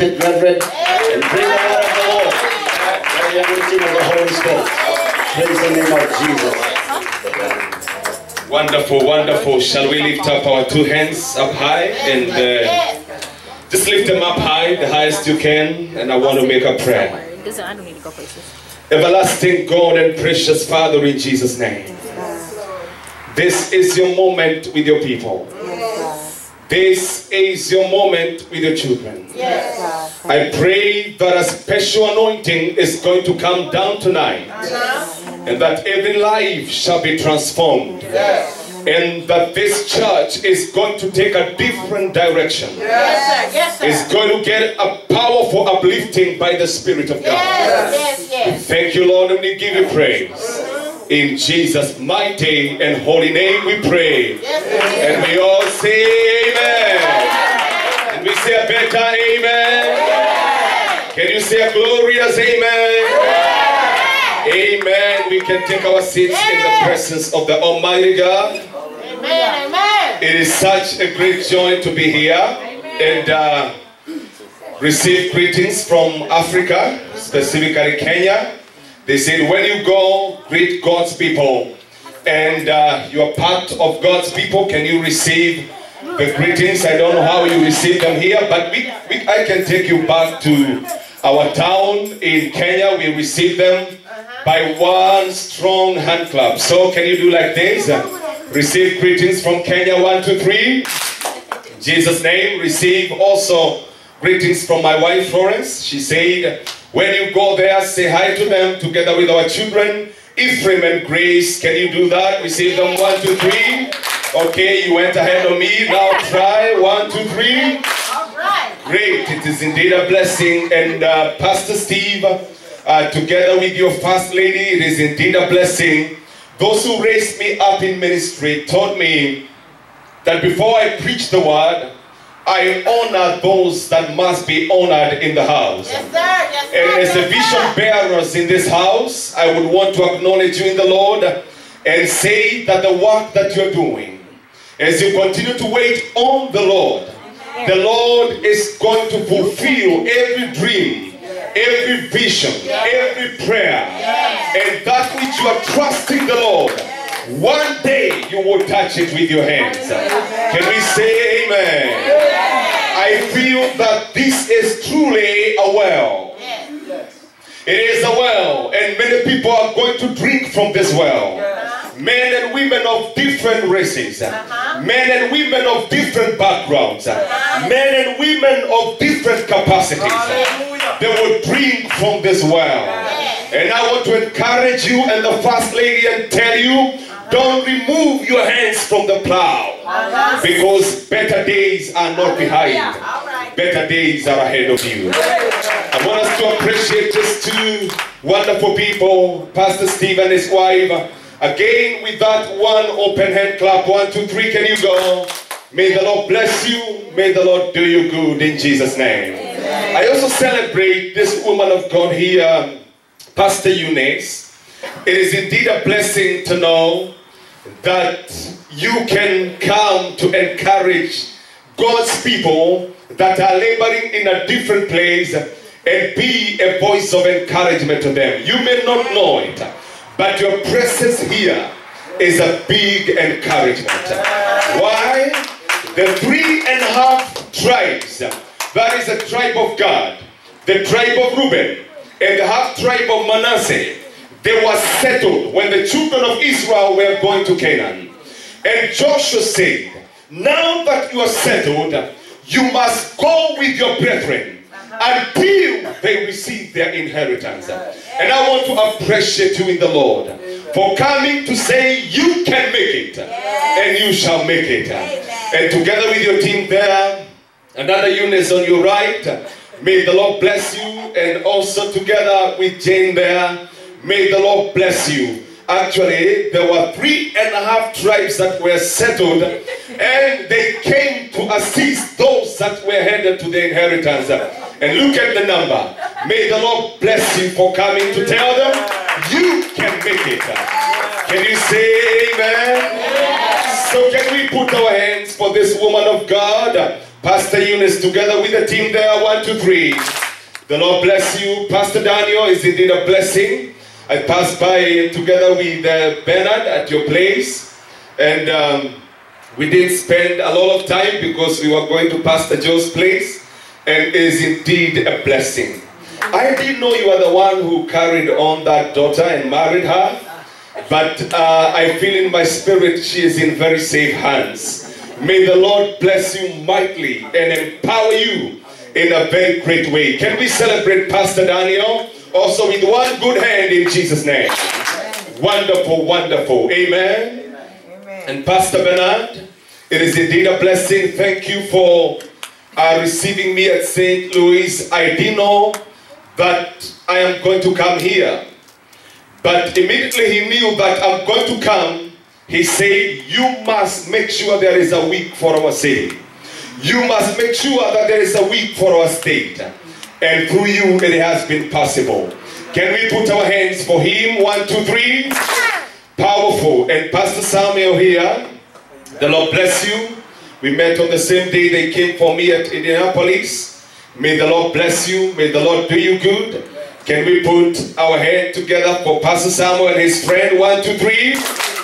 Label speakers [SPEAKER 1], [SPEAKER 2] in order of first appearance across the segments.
[SPEAKER 1] pulpit, Reverend, and bring the word of the Lord by the anointing of the Holy Spirit. Praise the name of Jesus.
[SPEAKER 2] Wonderful, wonderful. Shall we lift up our two hands up high and just lift them up high, the highest you can, and I want to make a prayer. Everlasting God and precious Father, in Jesus' name, this is your moment with your people. This is your moment with your children. I pray that a special anointing is going to come down tonight, and that every life shall be transformed, and that this church is going to take a different direction. It's going to get a powerful uplifting by the Spirit of God. Thank you, Lord, and we give you praise. In Jesus' mighty and holy name we pray. And we all say amen. And we say a better amen. Can you say a glorious amen? Amen. We can take our seats in the presence of the Almighty God. Amen. It is such a great joy to be here and receive greetings from Africa, specifically Kenya. They said, when you go, greet God's people. And you are part of God's people. Can you receive the greetings? I don't know how you receive them here, but I can take you back to our town in Kenya. We receive them by one strong hand clap. So can you do like this? Receive greetings from Kenya, 1, 2, 3. In Jesus' name. Receive also greetings from my wife Florence. She said, when you go there, say hi to them together with our children, Ephraim and Grace. Can you do that? Receive them, 1, 2, 3. Okay, you went ahead of me. Now try, 1, 2, 3. Great, it is indeed a blessing. And Pastor Steve, together with your first lady, it is indeed a blessing. Those who raised me up in ministry taught me that before I preach the word, I honor those that must be honored in the house. Yes, sir. Yes, sir. And as the vision bearers in this house, I would want to acknowledge you in the Lord and say that the work that you're doing, as you continue to wait on the Lord is going to fulfill every dream, every vision, every prayer, and that which you are trusting the Lord. One day you will touch it with your hands. Can we say amen? I feel that this is truly a well. It is a well, and many people are going to drink from this well. Men and women of different races, men and women of different backgrounds, men and women of different capacities. They will drink from this well. And I want to encourage you and the first lady and tell you, don't remove your hands from the plow, because better days are not behind. Better days are ahead of you. I want us to appreciate just two wonderful people, Pastor Steve and his wife. Again, with that one open hand clap, 1, 2, 3, can you go? May the Lord bless you. May the Lord do you good in Jesus' name. Amen. I also celebrate this woman of God here, Pastor Eunice. It is indeed a blessing to know that you can come to encourage God's people that are laboring in a different place and be a voice of encouragement to them. You may not know it, but your presence here is a big encouragement. Why? The 3.5 tribes, that is the tribe of Gad, the tribe of Reuben, and the half tribe of Manasseh, they were settled when the children of Israel were going to Canaan. And Joshua said, now that you are settled, you must go with your brethren until they receive their inheritance. And I want to appreciate you in the Lord for coming to say you can make it, and you shall make it. And together with your team there, another Eunice on your right, may the Lord bless you. And also together with Jane there, may the Lord bless you. Actually, there were 3.5 tribes that were settled, and they came to assist those that were headed to the inheritance. And look at the number. May the Lord bless you for coming to tell them you can make it. Can you say amen? So can we put our hands for this woman of God? Pastor Eunice, together with the team there, 1, 2, 3. The Lord bless you. Pastor Daniel is indeed a blessing. I passed by together with Bernard at your place, and we did spend a lot of time because we were going to Pastor Joe's place, and it is indeed a blessing. I didn't know you are the one who carried on that daughter and married her, but I feel in my spirit she is in very safe hands. May the Lord bless you mightily and empower you in a very great way. Can we celebrate Pastor Daniel also with one good hand in Jesus' name? Wonderful, wonderful. Amen. And Pastor Bernard, it is indeed a blessing. Thank you for receiving me at St. Louis. I didn't know that I am going to come here, but immediately he knew that I'm going to come. He said, you must make sure there is a week for our city. You must make sure that there is a week for our state. And through you, it has been possible. Can we put our hands for him? 1, 2, 3. Powerful. And Pastor Samuel here, the Lord bless you. We met on the same day they came for me at Indianapolis. May the Lord bless you. May the Lord do you good. Can we put our hand together for Pastor Samuel and his friend? 1, 2, 3.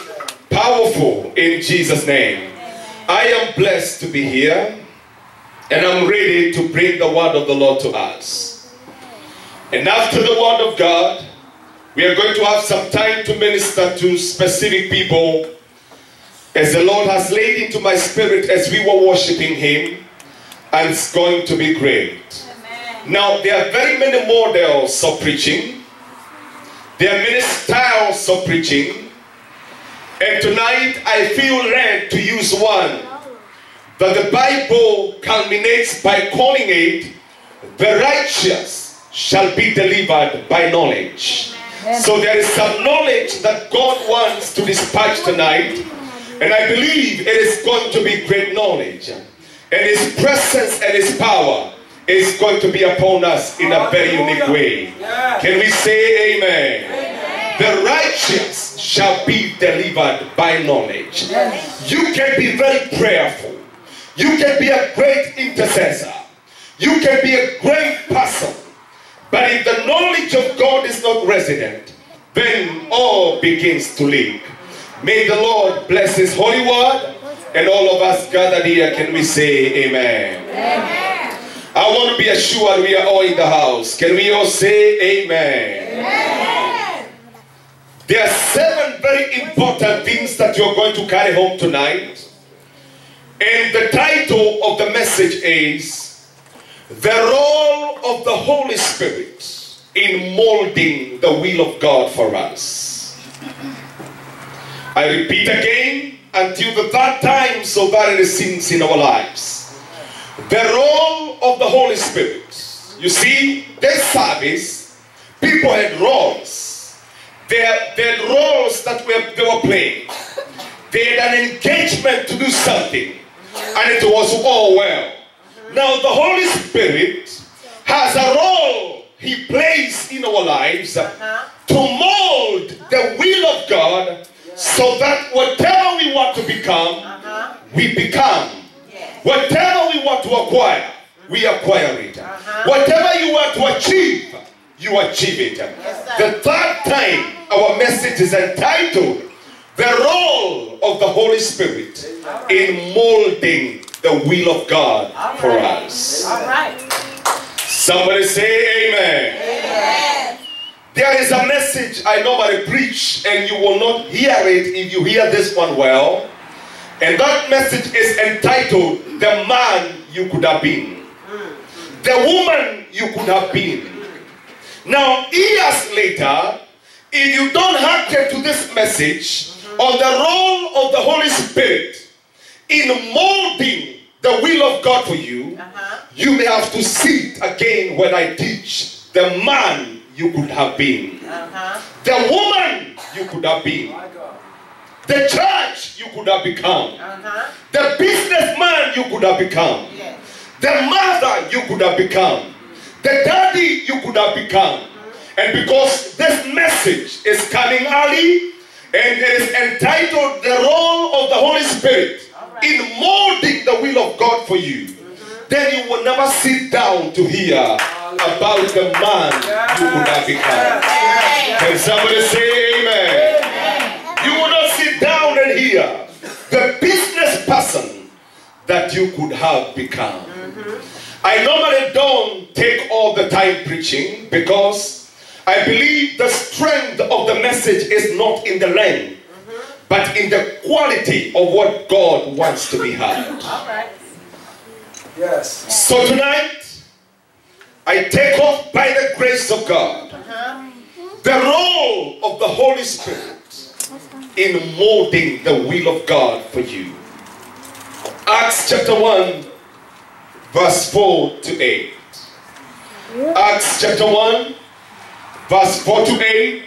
[SPEAKER 2] Powerful in Jesus' name. I am blessed to be here, and I'm ready to bring the word of the Lord to us. And after the word of God, we are going to have some time to minister to specific people as the Lord has laid into my spirit as we were worshiping him, and it's going to be great. Amen. Now, there are very many models of preaching. There are many styles of preaching. And tonight I feel led to use one that the Bible culminates by calling it, the righteous shall be delivered by knowledge. Amen. So there is some knowledge that God wants to dispatch tonight, and I believe it is going to be great knowledge. And his presence and his power is going to be upon us in a very unique way. Can we say amen? The righteous shall be delivered by knowledge. Yes. You can be very prayerful. You can be a great intercessor. You can be a great person. But if the knowledge of God is not resident, then all begins to leak. May the Lord bless his holy word. And all of us gathered here, can we say amen? Amen. I want to be assured we are all in the house. Can we all say amen? Amen. There are 7 very important things that you're going to carry home tonight. And the title of the message is The Role of the Holy Spirit in Molding the Will of God for Us. I repeat again until the third time so that it is sinks in our lives. The role of the Holy Spirit. You see, this service, people had roles. They had roles that they were playing. They had an engagement to do something, and it was all well. Now the Holy Spirit has a role he plays in our lives to mold the will of God so that whatever we want to become, we become. Whatever we want to acquire, we acquire it. Whatever you want to achieve, you achieve it. The third time, our message is entitled, The Role of the Holy Spirit in Molding the Will of God for us. Somebody say amen. Amen. There is a message I normally preach, and you will not hear it if you hear this one well. And that message is entitled, The Man You Could Have Been. The Woman You Could Have Been. Now, years later, if you don't hearken to this message on the role of the Holy Spirit in molding the will of God for you, you may have to see it again when I teach the man you could have been, the woman you could have been, the church you could have become, the businessman you could have become, the mother you could have become, the daddy you could have become. And because this message is coming early, and it is entitled The Role of the Holy Spirit in Molding the Will of God for You, then you will never sit down to hear about the man you could have become. Can somebody say amen? You will not sit down and hear the business person that you could have become. I normally don't take all the time preaching because I believe the strength of the message is not in the length, but in the quality of what God wants to be heard.
[SPEAKER 3] All right.
[SPEAKER 1] Yes.
[SPEAKER 2] So tonight, I take off by the grace of God the role of the Holy Spirit in molding the will of God for you. Acts chapter 1, verse 4 to 8. Acts chapter 1, verse 4 to 8.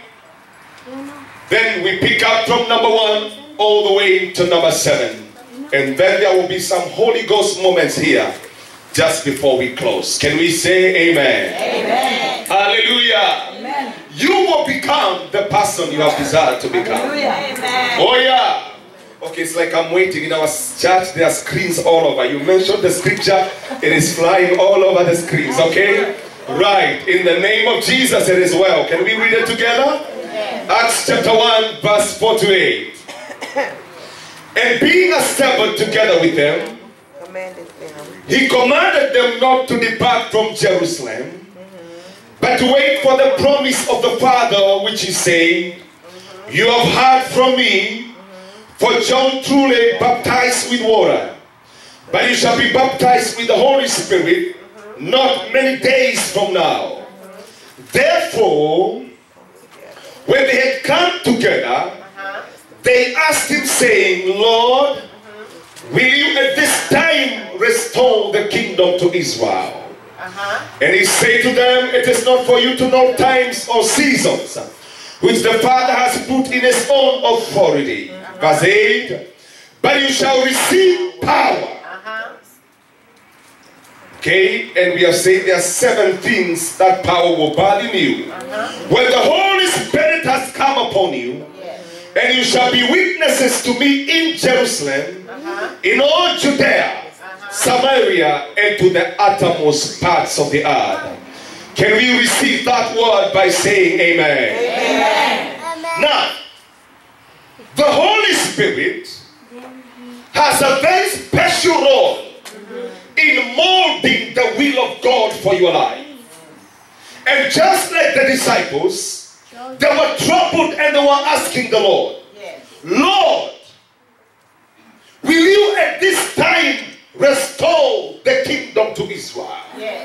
[SPEAKER 2] Then we pick up from number 1 all the way to number 7. And then there will be some Holy Ghost moments here just before we close. Can we say amen?
[SPEAKER 3] Amen.
[SPEAKER 2] Hallelujah.
[SPEAKER 3] Amen.
[SPEAKER 2] You will become the person you have desired to become.
[SPEAKER 3] Amen.
[SPEAKER 2] Oh yeah. Okay, it's like I'm waiting in our church. There are screens all over. You mentioned the scripture. It is flying all over the screens. Okay? Right. In the name of Jesus, it is well. Can we read it together? Acts chapter 1, verse 4 to 8. And being assembled together with them, he commanded them not to depart from Jerusalem, but to wait for the promise of the Father, which is saying, you have heard from me, for John truly baptized with water, but you shall be baptized with the Holy Spirit not many days from now. Therefore, when they had come together, they asked him, saying, Lord, will you at this time restore the kingdom to Israel? And he said to them, it is not for you to know times or seasons, which the Father has put in his own authority. Verse 8, but you shall receive power. Okay, and we have said there are 7 things that power will burden you. When the Holy Spirit has come upon you, and you shall be witnesses to me in Jerusalem, in all Judea, Samaria, and to the uttermost parts of the earth. Can we receive that word by saying amen? Amen. Now, the Holy Spirit has a very special role in molding the will of God for your life. And just like the disciples, they were troubled and they were asking the Lord, Lord, will you at this time restore the kingdom to Israel?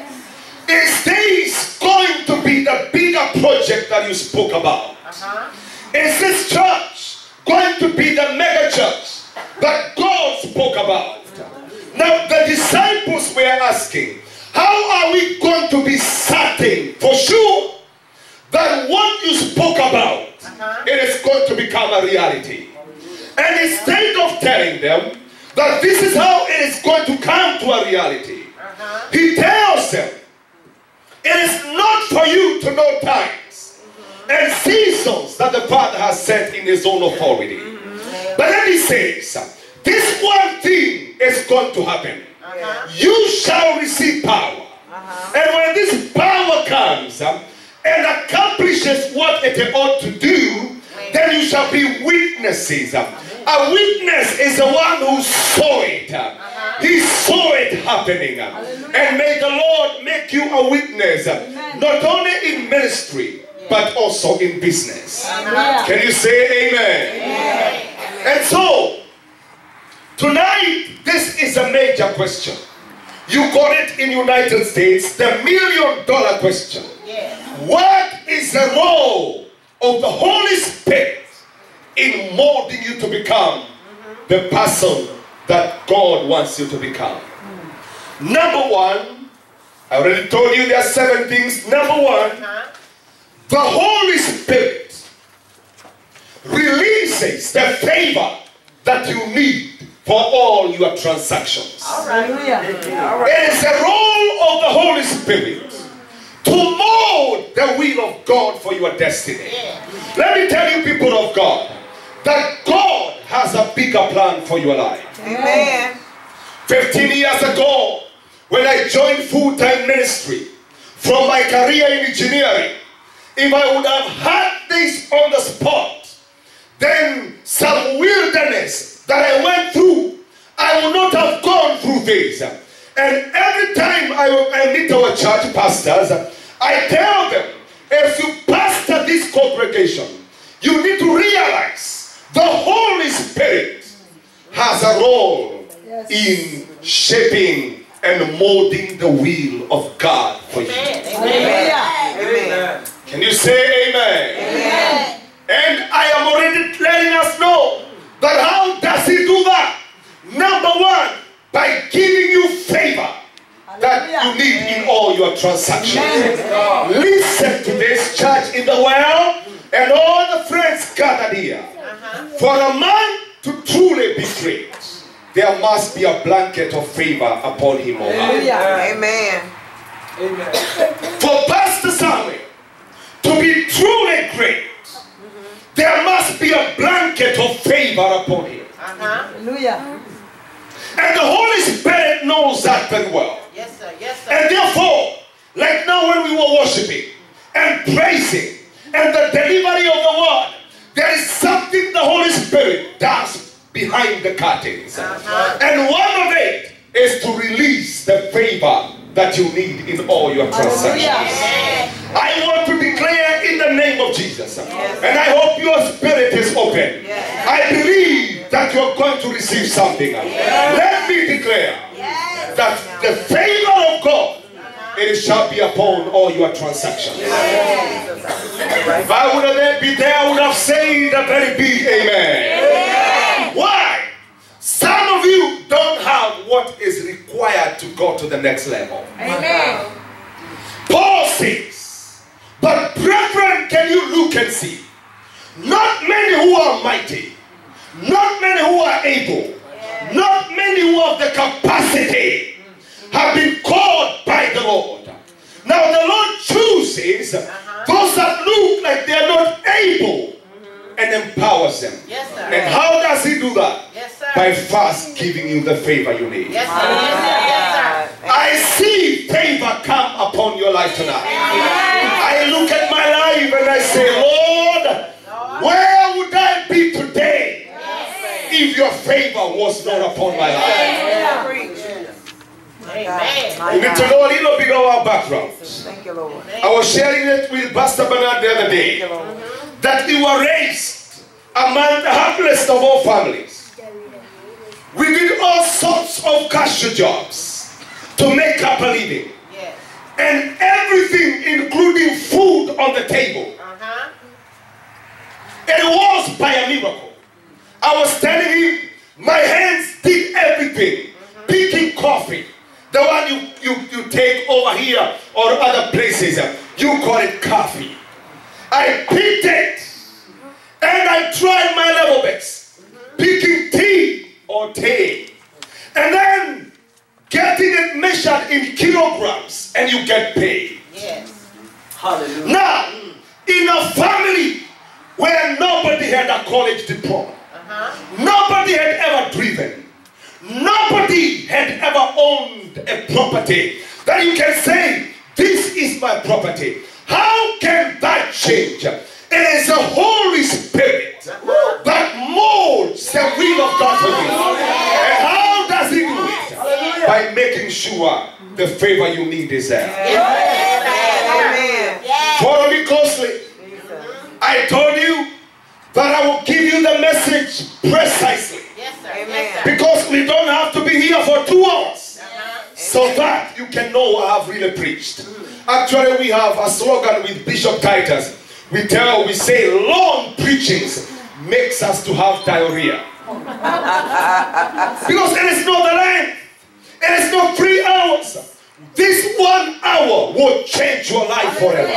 [SPEAKER 2] Is this going to be the bigger project that you spoke about? Is this church going to be the mega church that God spoke about? Now the disciples were asking, how are we going to be certain for sure that what you spoke about, it is going to become a reality? And instead of telling them that this is how it is going to come to a reality, he tells them, it is not for you to know times and seasons that the Father has set in his own authority. But then he says, this one thing is going to happen. You shall receive power. And when this power comes and accomplishes what it ought to do, then you shall be witnesses. A witness is the one who saw it. He saw it happening. And may the Lord make you a witness, not only in ministry, but also in business. Can you say amen? And so, tonight, this is a major question. You call it in United States the $1 million question. What is the role of the Holy Spirit in molding you to become the person that God wants you to become? Number 1, I already told you there are 7 things. Number 1, the Holy Spirit releases the favor that you need for all your transactions. It is the role of the Holy Spirit to mold the will of God for your destiny. Let me tell you, people of God, that God has a bigger plan for your life. 15 years ago, when I joined full-time ministry from my career in engineering, if I would have had this on the spot, then some wilderness that I went through, I would not have gone through this. And every time I meet our church pastors, I tell them, as you pastor this congregation, you need to realize the Holy Spirit has a role in shaping and molding the will of God for you.
[SPEAKER 3] Amen. Amen.
[SPEAKER 2] Can you say amen?
[SPEAKER 3] Amen.
[SPEAKER 2] And I am already letting us know that how does he do that? Number one, by giving you favor that you need in all your transactions. Listen to this, church in the world and all the friends gathered here. For a man to truly be great, there must be a blanket of favor upon him or her.
[SPEAKER 3] Amen.
[SPEAKER 4] Amen.
[SPEAKER 2] For Pastor Samuel to be truly great, there must be a blanket of favor upon him.
[SPEAKER 3] Hallelujah.
[SPEAKER 2] And the Holy Spirit knows that very well.
[SPEAKER 5] Yes, sir. Yes, sir.
[SPEAKER 2] And therefore, like now when we were worshiping and praising and the delivery of the word, there is something the Holy Spirit does behind the curtains. And one of it is to release the favor that you need in all your transactions. I want to declare in the name of Jesus, and I hope your spirit is open. I believe that you are going to receive something. Let me declare that the favor of God, it shall be upon all your transactions. If I would have been there, I would have said a very big amen. Why? Some of you don't have what is required to go to the next level.
[SPEAKER 3] Amen.
[SPEAKER 2] Paul says, but brethren, can you look and see? Not many who are mighty, not many who are able, not many who have the capacity have been called by the Lord. Now the Lord chooses those that look like they are not able and empowers them.
[SPEAKER 5] Yes, sir.
[SPEAKER 2] And how does he do that?
[SPEAKER 5] Yes, sir.
[SPEAKER 2] By first giving you the favor you need.
[SPEAKER 5] Yes, sir. Yes, sir.
[SPEAKER 2] I see favor come upon your life tonight. I look at my life and I say, Lord, where would I be today if your favor was not upon my life?
[SPEAKER 5] Amen.
[SPEAKER 2] We need to know a little bit of our background.
[SPEAKER 3] Thank you, Lord.
[SPEAKER 2] I was sharing it with Pastor Bernard the other day, that we were raised among the humblest of all families. We did all sorts of casual jobs to make up a living.
[SPEAKER 5] Yes.
[SPEAKER 2] And everything, including food on the table. It was by a miracle. I was telling him, my hands did everything. Picking coffee, the one you take over here or other places, you call it coffee. I picked it and I tried my level best. Picking tea or tea. And then getting it measured in kilograms and you get paid.
[SPEAKER 5] Yes.
[SPEAKER 4] Hallelujah.
[SPEAKER 2] Now, in a family where nobody had a college diploma, nobody had ever driven, nobody had ever owned a property that you can say, this is my property. How can that change? It is the Holy Spirit that molds the will of God for you. And how does he do it? By making sure the favor you need is there.
[SPEAKER 3] Amen.
[SPEAKER 2] Follow me closely. I told you that I will give you the message precisely.
[SPEAKER 5] Yes, sir.
[SPEAKER 3] Amen.
[SPEAKER 5] Yes, sir.
[SPEAKER 2] Because we don't have to be here for 2 hours. So that you can know I have really preached. Actually, we have a slogan with Bishop Titus. We say long preachings makes us to have diarrhea. Because it is not the length. It is not 3 hours. This 1 hour will change your life forever.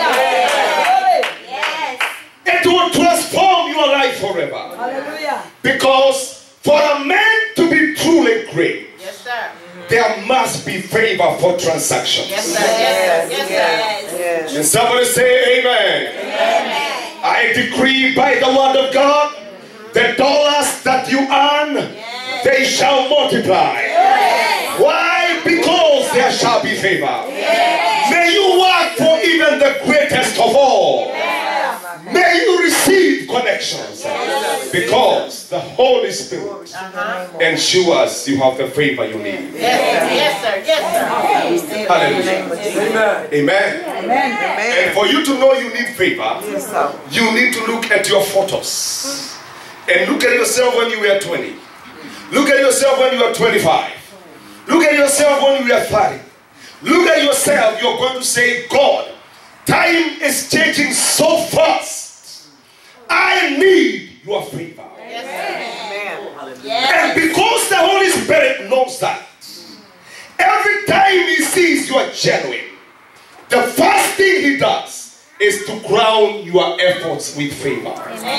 [SPEAKER 2] It will transform your life forever.
[SPEAKER 3] Hallelujah.
[SPEAKER 2] Because for a man to be truly great,
[SPEAKER 5] Yes, sir.
[SPEAKER 2] there must be favor for transactions.
[SPEAKER 5] Yes, sir. Yes, sir. Yes, sir.
[SPEAKER 3] Yes.
[SPEAKER 2] And somebody say amen.
[SPEAKER 5] Amen.
[SPEAKER 2] I decree by the word of God, the dollars that you earn, they shall multiply. Why? Because they are there shall be favor. May you work for even the greatest of all. May you receive connections because the Holy Spirit ensures you have the favor you need.
[SPEAKER 5] Yes, sir. Yes, sir.
[SPEAKER 2] Hallelujah. Amen. And for you to know you need favor, you need to look at your photos. And look at yourself when you were 20. Look at yourself when you were 25. Look at yourself when you were 30. Look at yourself. You're going to say, God, time is changing so fast. I need your favor. And because the Holy Spirit knows that, every time he sees you are genuine, the first thing he does is to crown your efforts with favor.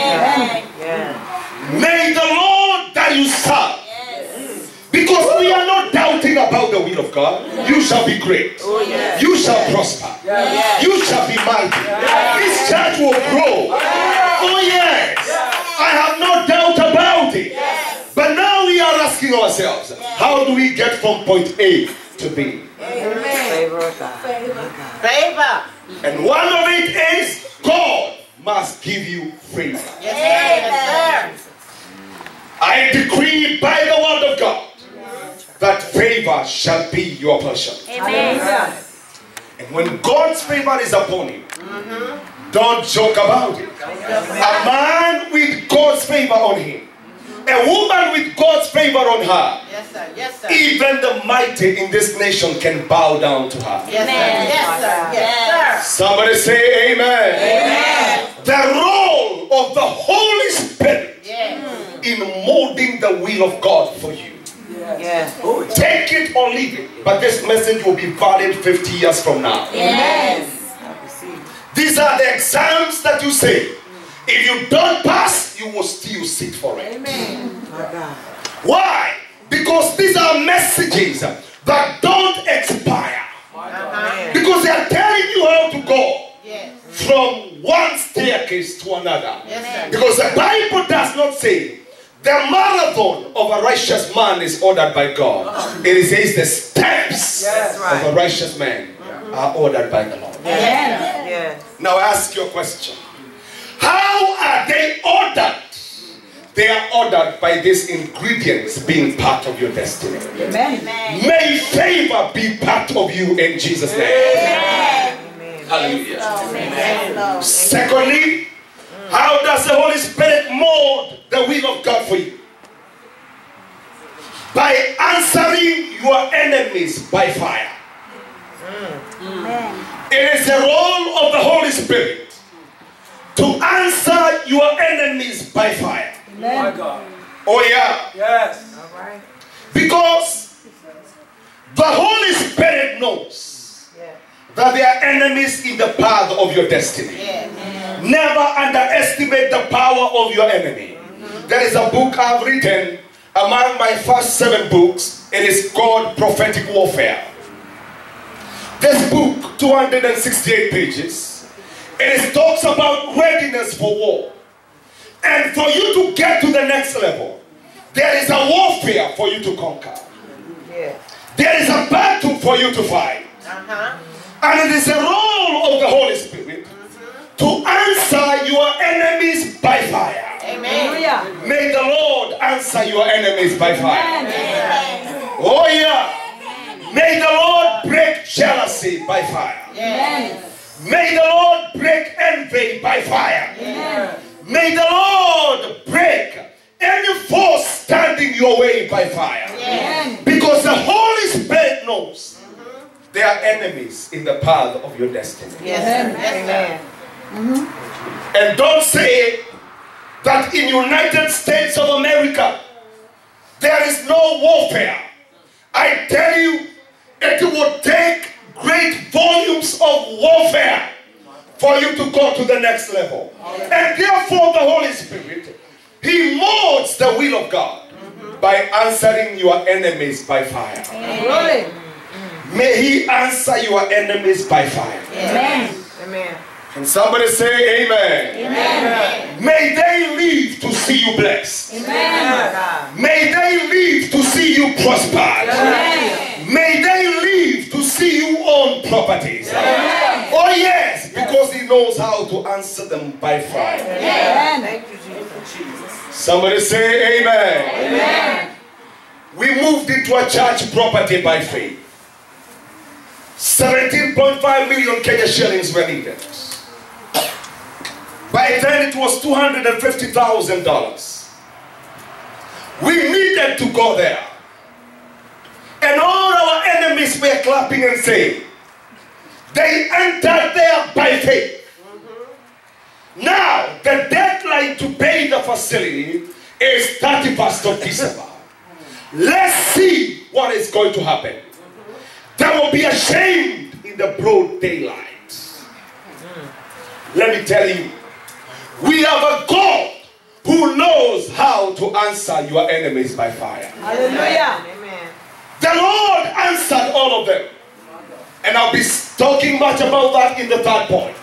[SPEAKER 2] May the Lord that you serve, because we are not doubting about the will of God. You shall be great. You shall prosper. You shall be mighty. This church will grow. Oh yes. I have no doubt about it. But now we are asking ourselves, how do we get from point A to B?
[SPEAKER 5] Favor.
[SPEAKER 2] And one of it is God must give you favor.
[SPEAKER 5] Yes, sir.
[SPEAKER 2] I decree by the word of God that favor shall be your portion.
[SPEAKER 5] Amen.
[SPEAKER 2] And when God's favor is upon you, don't joke about it. A man with God's favor on him, a woman with God's favor on her,
[SPEAKER 5] Yes, sir. Yes, sir.
[SPEAKER 2] even the mighty in this nation can bow down to her.
[SPEAKER 5] Yes, sir. Yes, sir. Yes, sir.
[SPEAKER 2] Somebody say amen. The role of the Holy Spirit in molding the will of God for you. Take it or leave it, but this message will be valid 50 years from now. These are the exams that you say, if you don't pass, you will still sit for it. Why? Because these are messages that don't expire. Because they are telling you how to go from one staircase to another. Because the Bible does not say the marathon of a righteous man is ordered by God. It says the steps of a righteous man are ordered by the Lord. Now I ask you a question. How are they ordered? They are ordered by these ingredients being part of your destiny. May favor be part of you in Jesus' name. Hallelujah. Secondly, how does the Holy Spirit mold the will of God for you? By answering your enemies by fire. It is the role of the Holy Spirit to answer your enemies by fire. Oh yeah.
[SPEAKER 4] Yes.
[SPEAKER 2] Because the Holy Spirit knows that there are enemies in the path of your destiny. Never underestimate the power of your enemy. There is a book I've written among my first 7 books. It is called Prophetic Warfare. This book, 268 pages, it talks about readiness for war. And for you to get to the next level, there is a warfare for you to conquer. There is a battle for you to fight. And it is the role of the Holy Spirit to answer your enemies by fire.
[SPEAKER 5] Amen.
[SPEAKER 2] May the Lord answer your enemies by fire. Oh yeah. May the Lord break jealousy by fire. May the Lord break envy by fire. May the Lord break any force standing your way by fire. Because the Holy Spirit knows there are enemies in the path of your destiny. And don't say that in United States of America there is no warfare. I tell you, it will take great volumes of warfare for you to go to the next level. And therefore the Holy Spirit, He molds the will of God by answering your enemies by fire. May He answer your enemies by fire. Can somebody say amen? May they live to see you blessed. May they live to see you prospered. May they live to knows how to answer them by fire.
[SPEAKER 3] Amen.
[SPEAKER 4] Thank you, Jesus.
[SPEAKER 2] Somebody say amen.
[SPEAKER 3] Amen.
[SPEAKER 2] We moved into a church property by faith. 17.5 million Kenya shillings were needed. By then it was $250,000. We needed to go there. And all our enemies were clapping and saying, they entered there by faith. Now, the deadline to pay the facility is 31st of December. Let's see what is going to happen. They will be ashamed in the broad daylight. Let me tell you, we have a God who knows how to answer your enemies by fire.
[SPEAKER 3] Hallelujah.
[SPEAKER 5] Amen.
[SPEAKER 2] The Lord answered all of them. And I'll be talking much about that in the third point.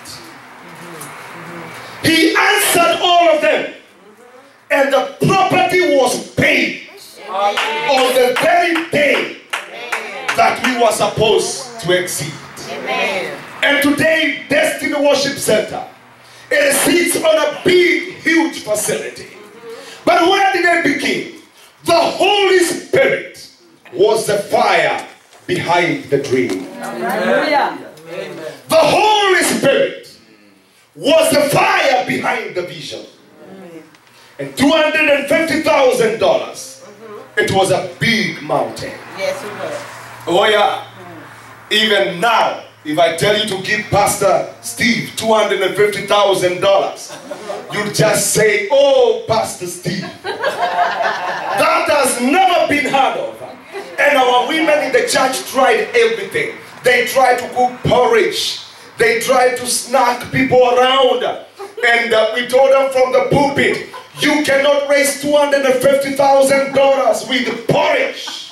[SPEAKER 2] He answered all of them. And the property was paid on the very day that we were supposed to exceed.
[SPEAKER 5] Amen.
[SPEAKER 2] And today, Destiny Worship Center, it sits on a big, huge facility. But where did it begin? The Holy Spirit was the fire behind the dream.
[SPEAKER 3] Hallelujah.
[SPEAKER 2] The Holy Spirit was the fire behind the vision. And $250,000, it was a big mountain.
[SPEAKER 5] Yes, it was.
[SPEAKER 2] Oh yeah. Even now, if I tell you to give Pastor Steve $250,000, you'll just say, oh, Pastor Steve. That has never been heard of. And our women in the church tried everything. They tried to cook porridge. They tried to snack people around. And we told them from the pulpit, you cannot raise $250,000 with porridge.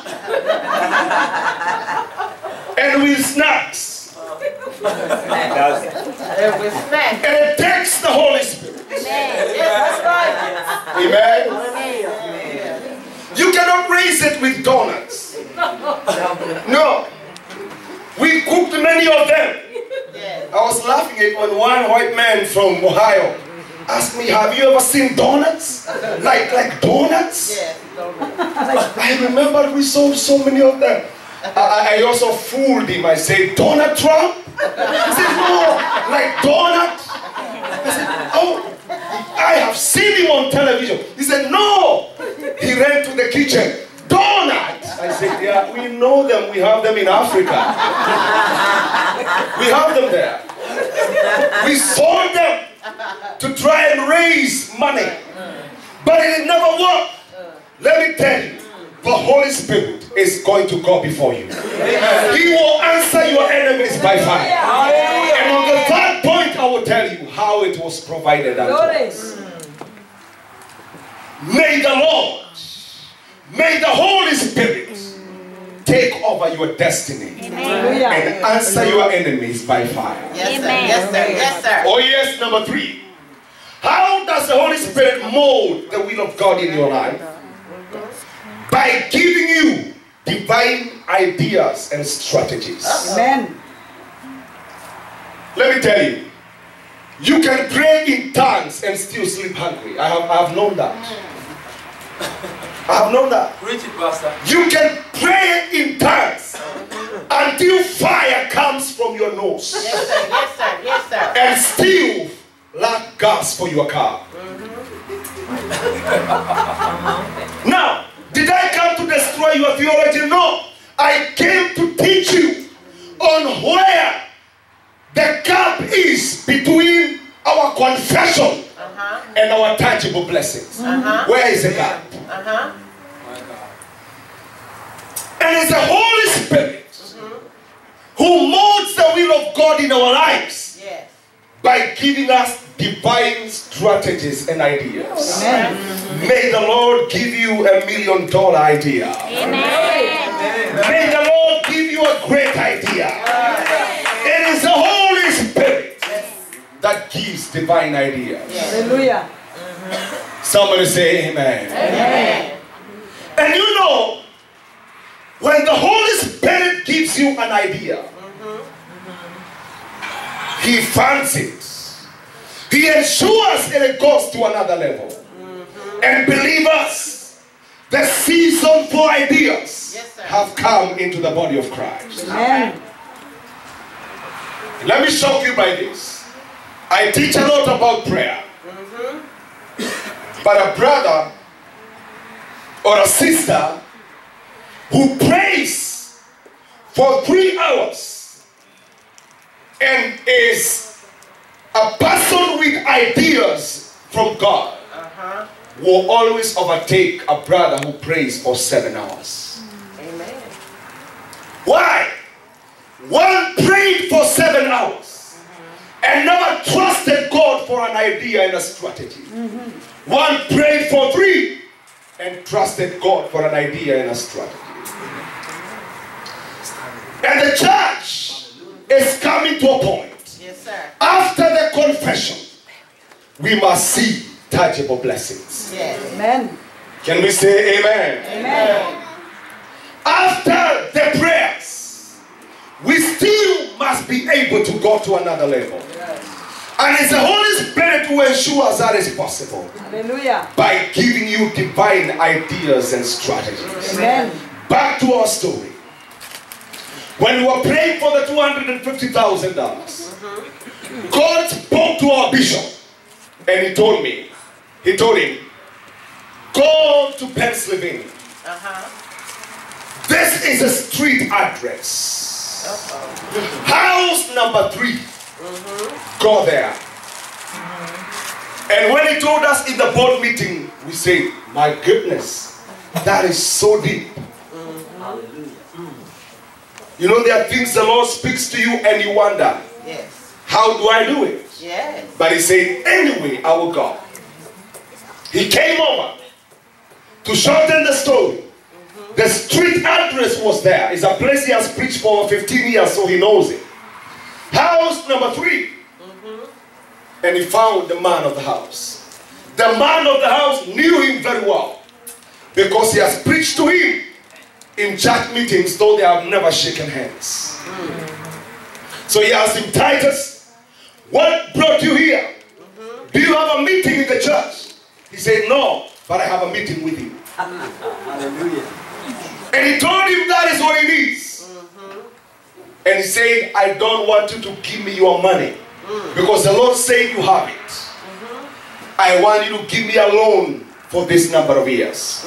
[SPEAKER 2] And with snacks.
[SPEAKER 5] It was snack.
[SPEAKER 2] And it takes the Holy Spirit.
[SPEAKER 5] Yes, that's right.
[SPEAKER 2] Amen. You cannot raise it with donuts. No. We cooked many of them.
[SPEAKER 5] Yes.
[SPEAKER 2] I was laughing at when one white man from Ohio asked me, have you ever seen donuts? Like donuts?
[SPEAKER 5] Yes.
[SPEAKER 2] I remember we sold so many of them. I also fooled him. I said, Donald Trump? He said, no, like donut. I said, oh, I have seen him on television. He said, no. He ran to the kitchen. Donut. I said, yeah, we know them. We have them in Africa. We have them there. We sold them to try and raise money. But it never worked. Let me tell you, the Holy Spirit is going to go before you. He will answer your enemies by fire. And on the third point, I will tell you how it was provided unto us. May the Lord, may the Holy Spirit take over your destiny and answer your enemies by fire.
[SPEAKER 5] Yes, sir. Yes, sir. Yes, sir.
[SPEAKER 2] Oh yes, number 3. How does the Holy Spirit mold the will of God in your life? By giving you divine ideas and strategies.
[SPEAKER 3] Amen.
[SPEAKER 2] Let me tell you, you can pray in tongues and still sleep hungry. I have known that. I have known that.
[SPEAKER 4] Preach it, Pastor.
[SPEAKER 2] You can pray in tongues until fire comes from your nose.
[SPEAKER 5] Yes, sir. Yes, sir. Yes, sir.
[SPEAKER 2] And still lack gas for your car. Now, did I come to destroy your theology? No. I came to teach you on where the gap is between our confession and our tangible blessings. Where is the gap? And it's the Holy Spirit who molds the will of God in our lives by giving us divine strategies and ideas.
[SPEAKER 3] Amen.
[SPEAKER 2] May the Lord give you $1 million idea. May the Lord give you a great idea. It is the Holy Spirit that gives divine ideas.
[SPEAKER 3] Hallelujah.
[SPEAKER 2] Somebody say amen.
[SPEAKER 5] Amen.
[SPEAKER 2] And you know, when the Holy Spirit gives you an idea, He funds it. He ensures and it goes to another level. And believers, the season for ideas
[SPEAKER 5] Yes, sir.
[SPEAKER 2] have come into the body of Christ.
[SPEAKER 3] Amen.
[SPEAKER 2] Let me shock you by this. I teach a lot about prayer. But a brother or a sister who prays for 3 hours and is a person with ideas from God will always overtake a brother who prays for 7 hours.
[SPEAKER 5] Amen.
[SPEAKER 2] Why? One prayed for 7 hours and never trusted God for an idea and a strategy. One prayed for 3 and trusted God for an idea and a strategy. And the church is coming to a point.
[SPEAKER 5] Yes, sir.
[SPEAKER 2] After the confession, we must see tangible blessings.
[SPEAKER 5] Yes.
[SPEAKER 3] Amen.
[SPEAKER 2] Can we say amen?
[SPEAKER 3] Amen.
[SPEAKER 2] After the prayers, we still must be able to go to another level. And it's the Holy Spirit who ensures that is possible
[SPEAKER 3] Hallelujah.
[SPEAKER 2] by giving you divine ideas and strategies.
[SPEAKER 3] Amen.
[SPEAKER 2] Back to our story. When we were praying for the $250,000, God spoke to our bishop and he told him, go to Pennsylvania. This is a street address. House number 3. Go there. And when he told us in the board meeting, we said, my goodness, that is so deep. You know, there are things the Lord speaks to you and you wonder,
[SPEAKER 5] Yes.
[SPEAKER 2] how do I do it?
[SPEAKER 5] Yes.
[SPEAKER 2] But he said, anyway, I will go. He came over. To shorten the story, the street address was there. It's a place he has preached for over 15 years, so he knows it. House number 3. And he found the man of the house. The man of the house knew him very well because he has preached to him in church meetings, though they have never shaken hands. So he asked him, Titus, what brought you here? Do you have a meeting in the church? He said, no, but I have a meeting with you.
[SPEAKER 4] Hallelujah.
[SPEAKER 2] And he told him that is what he needs. And he said, I don't want you to give me your money because the Lord said you have it. I want you to give me a loan for this number of years.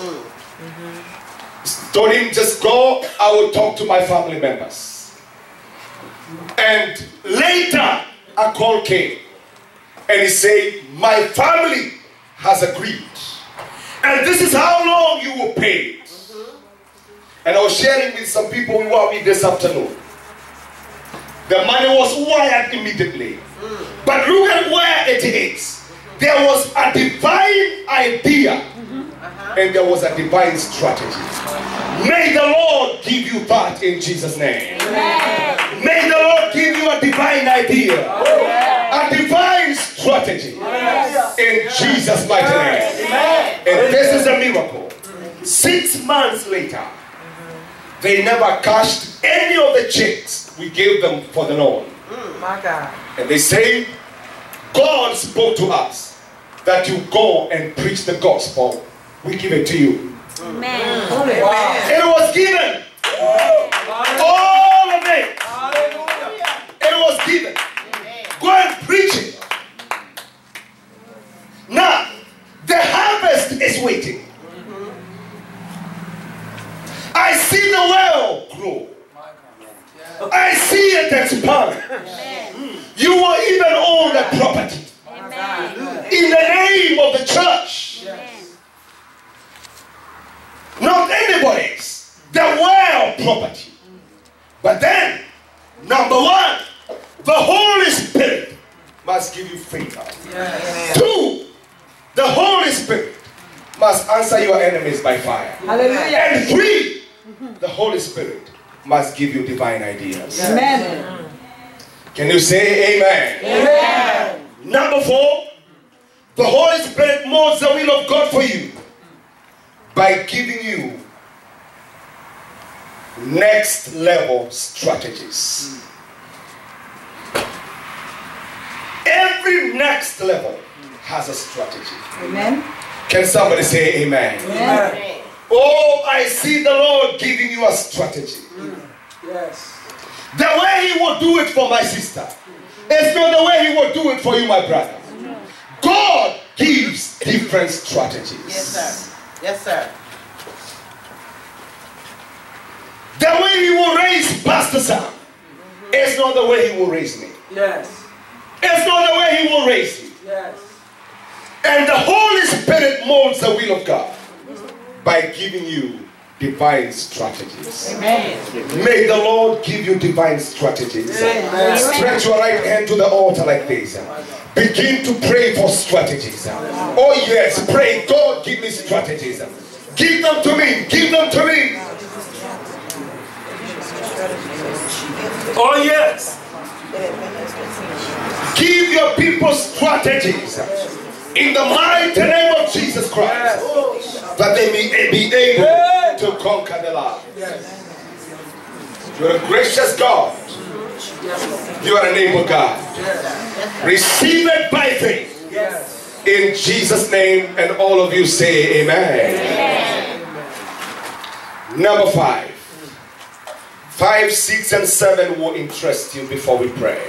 [SPEAKER 2] Told him, just go, I will talk to my family members. And later a call came and he said, my family has agreed and this is how long you will pay it. And I was sharing with some people we were with this afternoon. The money was wired immediately. But look at where it is. There was a divine idea and there was a divine strategy. May the Lord give you that in Jesus' name.
[SPEAKER 3] Amen.
[SPEAKER 2] May the Lord give you a divine idea, a divine strategy in Jesus' mighty name. And this is a miracle. 6 months later, they never cashed any of the checks we gave them for the loan.
[SPEAKER 5] My God.
[SPEAKER 2] And they say, God spoke to us that you go and preach the gospel. We give it to you.
[SPEAKER 3] Amen.
[SPEAKER 2] It was given. All of it. It was given. Go and preach it. Now, the harvest is waiting. I see the well grow. I see it expand. You will even own the property. In the name of the church. Not anybody's. The well property. But then, number 1, the Holy Spirit must give you favor. 2, the Holy Spirit must answer your enemies by fire.
[SPEAKER 3] Hallelujah.
[SPEAKER 2] And 3, the Holy Spirit must give you divine ideas.
[SPEAKER 3] Amen.
[SPEAKER 2] Can you say amen?
[SPEAKER 3] Amen.
[SPEAKER 2] Number 4, the Holy Spirit molds the will of God for you by giving you next level strategies. Every every next level has a strategy.
[SPEAKER 3] Amen.
[SPEAKER 2] Can somebody say amen?
[SPEAKER 5] Amen.
[SPEAKER 2] Oh, I see the Lord giving you a strategy.
[SPEAKER 4] Yes.
[SPEAKER 2] The way He will do it for my sister is not the way He will do it for you, my brother. God gives different strategies.
[SPEAKER 5] Yes, sir. Yes, sir.
[SPEAKER 2] The way He will raise Pastor Sam is not the way He will raise me.
[SPEAKER 4] Yes.
[SPEAKER 2] It's not the way He will raise you.
[SPEAKER 4] Yes.
[SPEAKER 2] And the Holy Spirit molds the will of God by giving you divine strategies.
[SPEAKER 5] Amen.
[SPEAKER 2] May the Lord give you divine strategies. Stretch your right hand to the altar like this. Begin to pray for strategies. Oh yes, pray, God, give me strategies. Give them to me. Give them to me. Oh yes. Give your people strategies in the mighty name of Jesus Christ, that they may be able to conquer the land. You're a gracious God. You are an able God. Receive it by faith. In Jesus' name, and all of you say amen. Number 5. 5, 6, and 7 will interest you before we pray.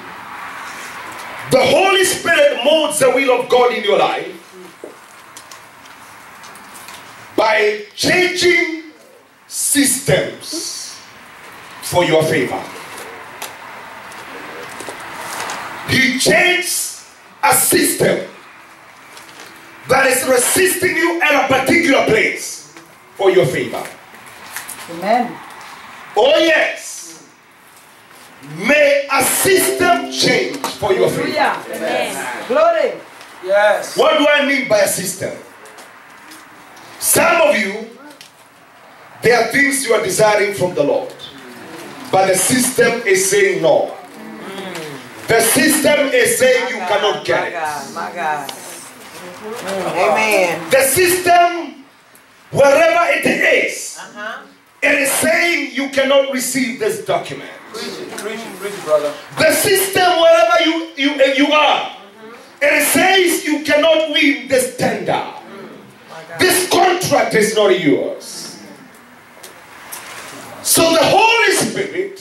[SPEAKER 2] The Holy Spirit molds the will of God in your life by changing systems for your favor. He changed a system that is resisting you at a particular place for your favor.
[SPEAKER 3] Amen.
[SPEAKER 2] Oh yes. May a system change for your favor.
[SPEAKER 3] Amen. Glory.
[SPEAKER 4] Yes.
[SPEAKER 2] What do I mean by a system? Some of you, there are things you are desiring from the Lord, but the system is saying no. The system is saying you cannot get it.
[SPEAKER 3] My God. Amen.
[SPEAKER 2] The system, wherever it is, it is saying you cannot receive this document.
[SPEAKER 4] Preach it, brother.
[SPEAKER 2] The system, wherever you are, it says you cannot win this tender. This contract is not yours. So the Holy Spirit,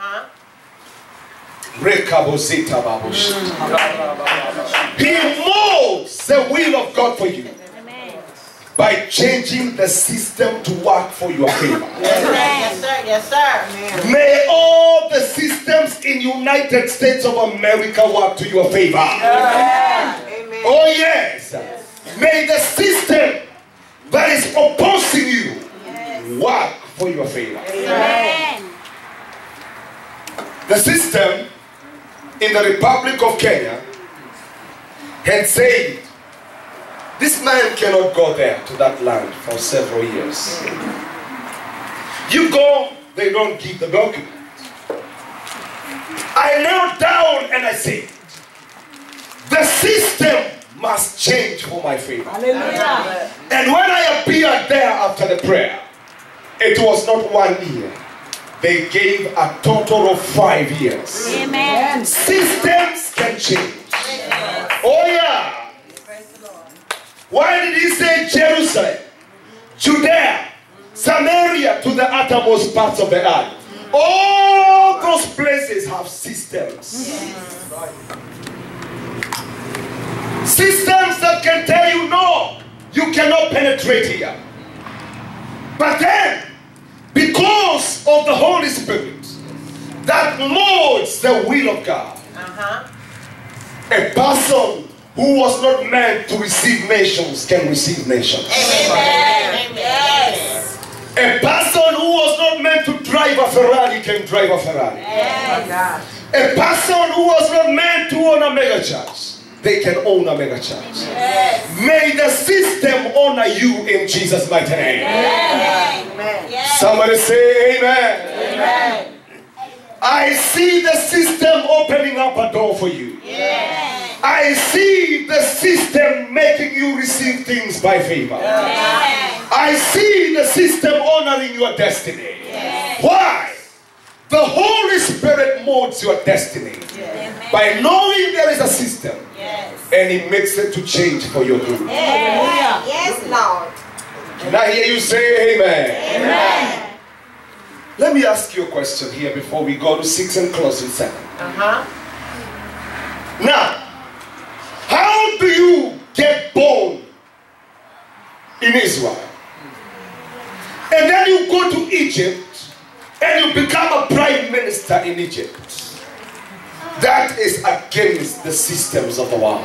[SPEAKER 2] He molds the will of God for you by changing the system to work for your favor.
[SPEAKER 5] Yes, sir. Yes, sir.
[SPEAKER 2] May all the systems in United States of America work to your favor.
[SPEAKER 3] Amen.
[SPEAKER 2] Oh yes. May the system that is opposing you work for your favor.
[SPEAKER 3] Amen.
[SPEAKER 2] The system in the Republic of Kenya had said, this man cannot go there to that land for several years. You go, they don't give the document. I knelt down and I said, the system must change for my favor.
[SPEAKER 3] Hallelujah.
[SPEAKER 2] And when I appeared there after the prayer, it was not 1 year. They gave a total of 5 years.
[SPEAKER 3] Amen.
[SPEAKER 2] Systems can change. Oh yeah. Why did he say Jerusalem, Judea, Samaria to the uttermost parts of the earth? All those places have systems. Systems that can tell you, no, you cannot penetrate here. But then, because of the Holy Spirit that molds the will of God, a person who was not meant to receive nations can receive nations.
[SPEAKER 5] Amen. Yes.
[SPEAKER 2] A person who was not meant to drive a Ferrari can drive a Ferrari.
[SPEAKER 5] Yes.
[SPEAKER 2] A person who was not meant to own a mega church, they can own a mega church.
[SPEAKER 5] Yes.
[SPEAKER 2] May the system honor you in Jesus' mighty name.
[SPEAKER 5] Amen. Yes.
[SPEAKER 2] Somebody say amen.
[SPEAKER 5] Amen.
[SPEAKER 2] I see the system opening up a door for you.
[SPEAKER 5] Yes.
[SPEAKER 2] I see the system making you receive things by favor.
[SPEAKER 5] Yes.
[SPEAKER 2] I see the system honoring your destiny.
[SPEAKER 5] Yes.
[SPEAKER 2] Why? The Holy Spirit molds your destiny by knowing there is a system.
[SPEAKER 5] Yes.
[SPEAKER 2] and He makes it to change for your good.
[SPEAKER 5] Yes, Lord.
[SPEAKER 2] Can I hear you say amen?
[SPEAKER 5] Amen.
[SPEAKER 2] Let me ask you a question here before we go to 6 and close in 7. Now, how do you get born in Israel? And then you go to Egypt and you become a prime minister in Egypt. That is against the systems of the world.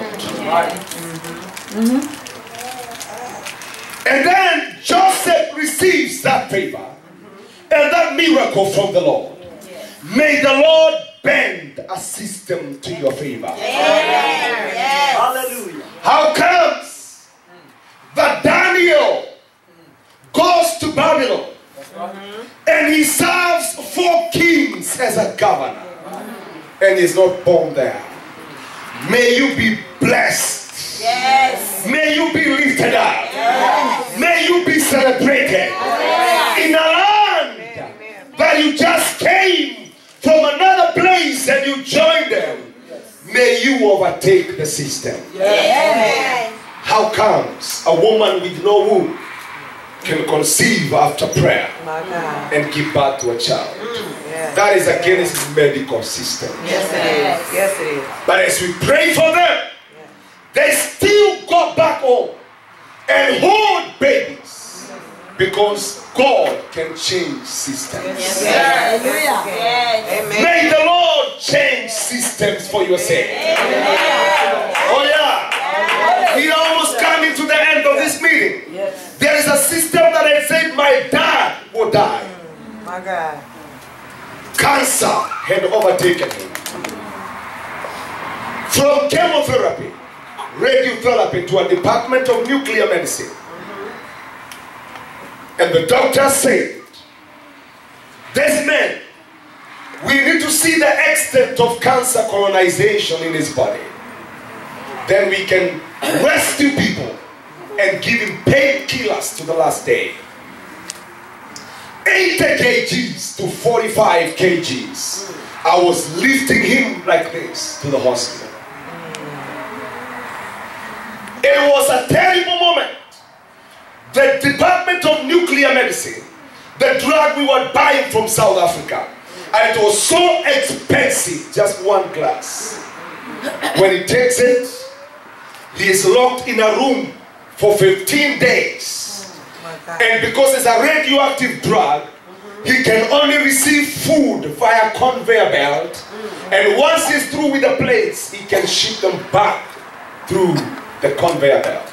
[SPEAKER 2] And then Joseph receives that favor and that miracle from the Lord. May the Lord bend a system to your favor.
[SPEAKER 3] Hallelujah.
[SPEAKER 2] How comes that Daniel goes to Babylon and he serves 4 kings as a governor and is not born there? May you be blessed.
[SPEAKER 5] Yes.
[SPEAKER 2] May you be lifted up. May you be celebrated in a land that you just came from another place and you joined them. May you overtake the system.
[SPEAKER 5] Yes.
[SPEAKER 2] How comes a woman with no womb can conceive after prayer
[SPEAKER 3] My God.
[SPEAKER 2] and give birth to a child?
[SPEAKER 3] Yes.
[SPEAKER 2] That is against the medical system.
[SPEAKER 3] Yes, it is. Yes, it is.
[SPEAKER 2] But as we pray for them, they still go back home and hold babies because God can change systems.
[SPEAKER 5] Hallelujah. Yes.
[SPEAKER 3] Amen.
[SPEAKER 2] May the Lord change systems for your sake. Oh yeah. We almost coming to the end of this meeting.
[SPEAKER 3] Yes.
[SPEAKER 2] There is a system that has said my dad will die.
[SPEAKER 3] My God.
[SPEAKER 2] Cancer had overtaken him. From chemotherapy, radiotherapy to a department of nuclear medicine. And the doctor said, this man, we need to see the extent of cancer colonization in his body. Then we can rescue people and give him painkillers to the last day. 80 kgs to 45 kgs. I was lifting him like this to the hospital. It was a terrible moment. The Department of Nuclear Medicine, the drug we were buying from South Africa, and it was so expensive, just 1 glass. When he takes it, he is locked in a room for 15 days.
[SPEAKER 3] My God.
[SPEAKER 2] And because it's a radioactive drug, he can only receive food via conveyor belt. And once he's through with the plates, he can ship them back through the conveyor belt.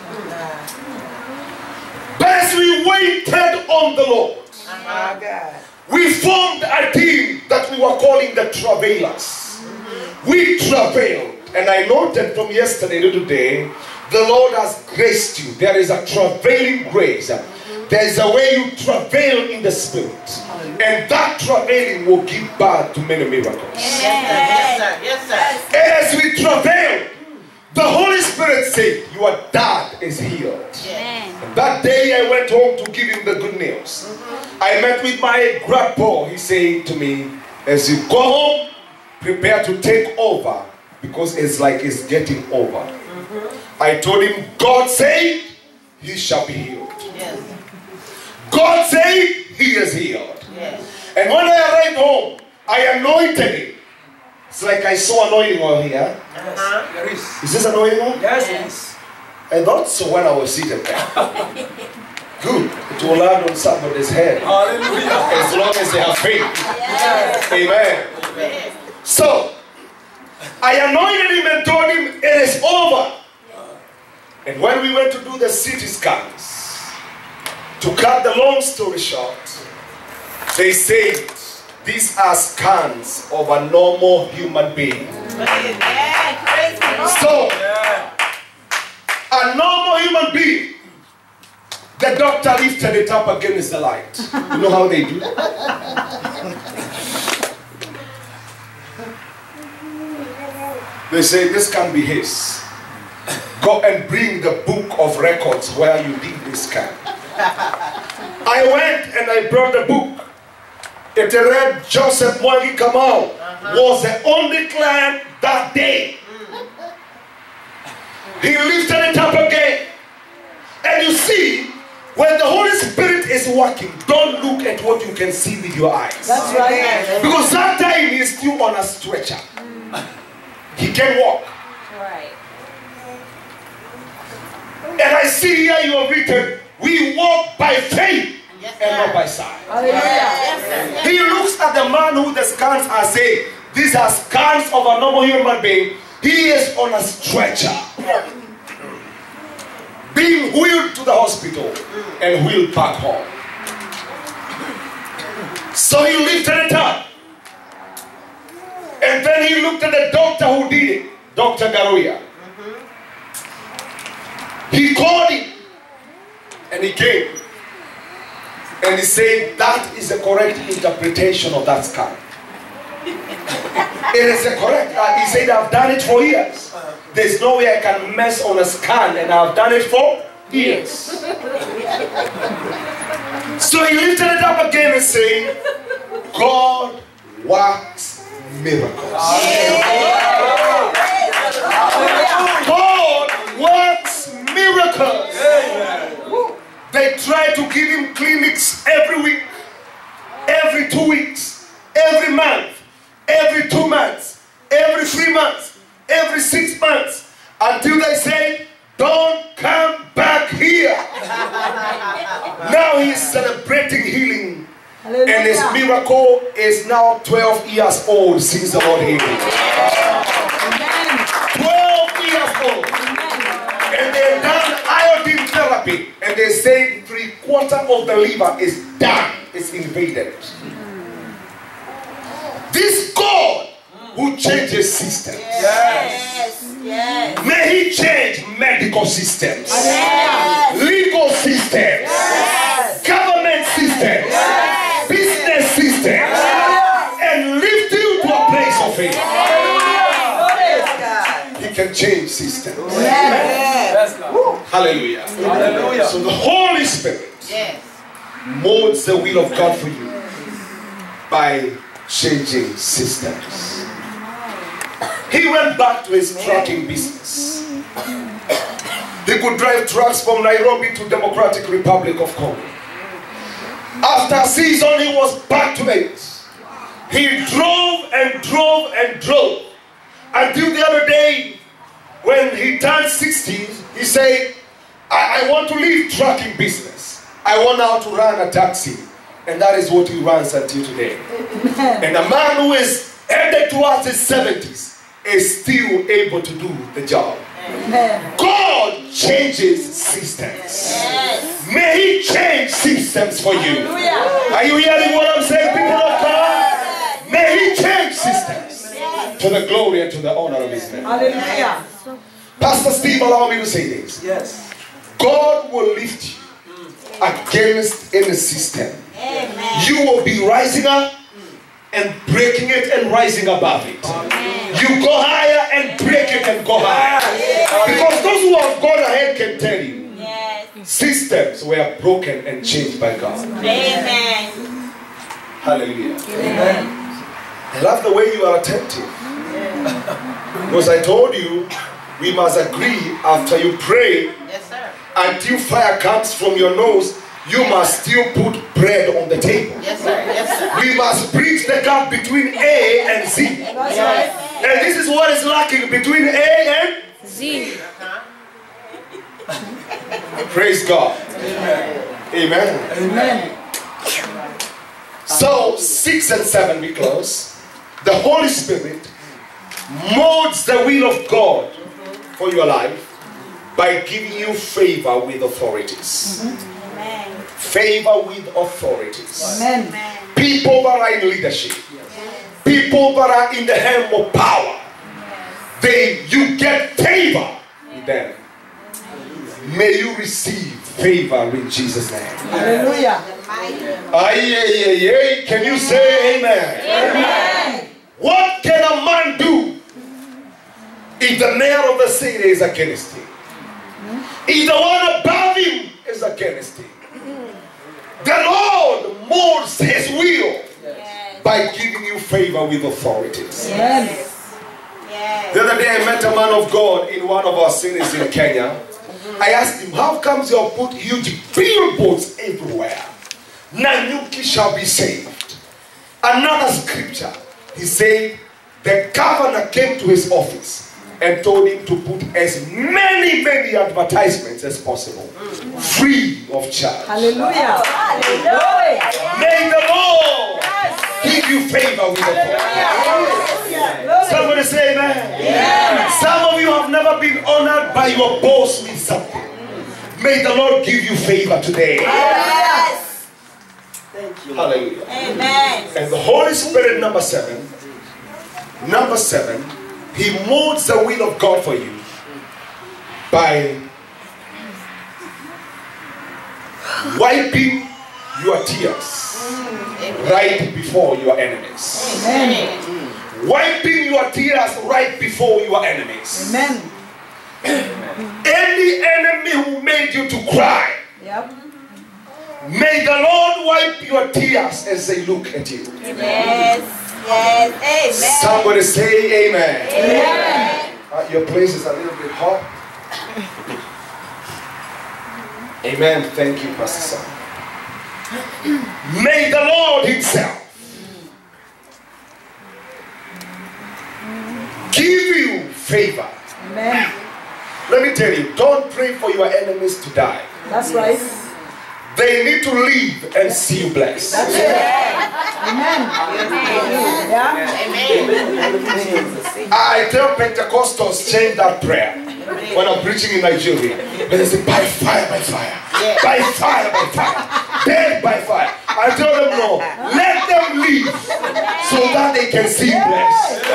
[SPEAKER 2] But as we waited on the Lord,
[SPEAKER 3] My God.
[SPEAKER 2] we formed a team that we were calling the Travailers. We travailed. And I noted from yesterday to today, the Lord has graced you. There is a travailing grace. There is a way you travail in the Spirit. And that travailing will give birth to many miracles.
[SPEAKER 5] Yes, sir. Yes, sir.
[SPEAKER 2] And as we travail, the Holy Spirit said, your dad is healed. And that day I went home to give him the good news. I met with my grandpa. He said to me, as you go home, prepare to take over, because it's like it's getting over. I told him, God said he shall be healed. God said he is healed. And when I arrived home, I anointed him. It's like I saw anointing oil here.
[SPEAKER 4] There is.
[SPEAKER 2] Is this anointing oil?
[SPEAKER 4] Yes, it is.
[SPEAKER 2] I thought so when I was seated there. Good. It will land on somebody's head.
[SPEAKER 4] Hallelujah.
[SPEAKER 2] As long as they have faith. Amen. So, I anointed him and told him it is over. And when we went to do the CT scans, to cut the long story short, they said these are scans of a normal human being. So, a normal human being, the doctor lifted it up against the light. You know how they do? They say this can be his. Go and bring the book of records where you did this scan. I went and I brought the book. It read Joseph Mwangi Kamau was the only client that day. He lifted it up again. And you see, when the Holy Spirit is working, don't look at what you can see with your eyes.
[SPEAKER 3] That's right.
[SPEAKER 2] Because that time he is still on a stretcher. He can walk.
[SPEAKER 5] Right.
[SPEAKER 2] And I see here you have written, we walk by faith and not by sight.
[SPEAKER 3] Hallelujah.
[SPEAKER 2] He looks at the man who the scans are saying, these are scans of a normal human being. He is on a stretcher, being wheeled to the hospital and wheeled back home. So he lifted it up. And then he looked at the doctor who did it, Dr. Garuya. He called him and he came and he said, that is the correct interpretation of that scan. It is the correct. He said, I've done it for years. There's no way I can mess on a scan, and I've done it for years. So he lifted it up again and said, God works miracles. God works miracles. They try to give him clinics every week, every 2 weeks, every month, every 2 months, every 3 months, every 6 months, until they say, don't come back here. Now he's celebrating healing.
[SPEAKER 3] Hallelujah.
[SPEAKER 2] And his miracle is now 12 years old since the Lord healed him. 12 years old. And they've done iodine therapy. And they say 3/4 of the liver is done. It's invaded. This God who changes systems.
[SPEAKER 5] Yes. Yes.
[SPEAKER 2] May he change medical systems.
[SPEAKER 5] Yes.
[SPEAKER 2] Legal systems.
[SPEAKER 5] Yes.
[SPEAKER 2] Government systems.
[SPEAKER 5] Yes.
[SPEAKER 2] Business systems. And lift you to a place of faith. He can change systems.
[SPEAKER 3] Yes.
[SPEAKER 2] Hallelujah.
[SPEAKER 4] Hallelujah.
[SPEAKER 2] So the Holy Spirit
[SPEAKER 5] Yes.
[SPEAKER 2] molds the will of God for you by changing systems. He went back to his trucking business. He could drive trucks from Nairobi to Democratic Republic of Congo. After a season, he was back to it. He drove and drove and drove until the other day when he turned 60, he said, I want to leave trucking business. I want now to run a taxi. And that is what he runs until today. And a man who is headed towards his 70s is still able to do the job. God changes systems.
[SPEAKER 5] Yes.
[SPEAKER 2] May he change systems for you.
[SPEAKER 3] Hallelujah.
[SPEAKER 2] Are you hearing what I'm saying, people of God? May he change systems to the glory and to the honor of his name.
[SPEAKER 3] Hallelujah.
[SPEAKER 2] Pastor Steve, allow me to say this.
[SPEAKER 4] Yes.
[SPEAKER 2] God will lift you against any system.
[SPEAKER 5] Amen.
[SPEAKER 2] You will be rising up and breaking it and rising above it. You go higher and break it and go higher. Because those who have gone ahead can tell you,
[SPEAKER 5] Yes.
[SPEAKER 2] systems were broken and changed by God.
[SPEAKER 5] Amen.
[SPEAKER 2] Hallelujah. I love the way you are attentive. Because I told you, we must agree after you pray,
[SPEAKER 5] Yes, sir.
[SPEAKER 2] until fire comes from your nose, you must still put bread on the table.
[SPEAKER 5] Yes, sir. Yes, sir.
[SPEAKER 2] We must bridge the gap between A and Z.
[SPEAKER 5] Yes.
[SPEAKER 2] And this is what is lacking between A and
[SPEAKER 5] Z.
[SPEAKER 2] praise God. Amen.
[SPEAKER 3] Amen.
[SPEAKER 2] So 6 and 7 we close. The Holy Spirit molds the will of God for your life by giving you favor with authorities.
[SPEAKER 5] Amen.
[SPEAKER 2] Favor with authorities.
[SPEAKER 3] Amen.
[SPEAKER 2] People that are in leadership. People that are in the helm of power. You get favor with them. May you receive favor in Jesus' name.
[SPEAKER 3] Hallelujah.
[SPEAKER 2] Can you say amen?
[SPEAKER 3] Amen.
[SPEAKER 2] What can a man do if the mayor of the city is against him? If the one above him is against him? The Lord molds his will
[SPEAKER 5] Yes.
[SPEAKER 2] by giving you favor with authorities.
[SPEAKER 3] Yes.
[SPEAKER 5] Yes.
[SPEAKER 2] The other day I met a man of God in one of our cities in Kenya. I asked him, how comes you have put huge billboards everywhere? Nanyuki shall be saved. Another scripture, he said, the governor came to his office and told him to put as many advertisements as possible, free of charge.
[SPEAKER 3] Hallelujah.
[SPEAKER 2] May the Lord give you favor with the Lord. Somebody say amen.
[SPEAKER 3] Yes.
[SPEAKER 2] Some of you have never been honored by your boss with something. May the Lord give you favor today.
[SPEAKER 5] Yes.
[SPEAKER 3] Thank you.
[SPEAKER 2] Hallelujah.
[SPEAKER 5] Amen.
[SPEAKER 2] And the Holy Spirit, number seven, He molds the will of God for you by wiping your tears right before your enemies.
[SPEAKER 3] Amen.
[SPEAKER 2] Wiping your tears right before your enemies.
[SPEAKER 3] Amen.
[SPEAKER 2] Any enemy who made you to cry,
[SPEAKER 3] Yep.
[SPEAKER 2] may the Lord wipe your tears as they look at you.
[SPEAKER 5] Yes. Yes. Amen.
[SPEAKER 2] Somebody say amen.
[SPEAKER 5] Amen.
[SPEAKER 2] Your place is a little bit hot. Amen. Thank you, Pastor Sam. May the Lord Himself give you favor.
[SPEAKER 3] Amen.
[SPEAKER 2] Let me tell you, don't pray for your enemies to die.
[SPEAKER 3] That's right.
[SPEAKER 2] They need to live and see you blessed.
[SPEAKER 3] That's it. Amen. Yeah.
[SPEAKER 2] I tell Pentecostals, change that prayer when I'm preaching in Nigeria. When they say, by fire, by fire. By fire, by fire. Dead by fire. I tell them, no. Let them live so that they can see blessed.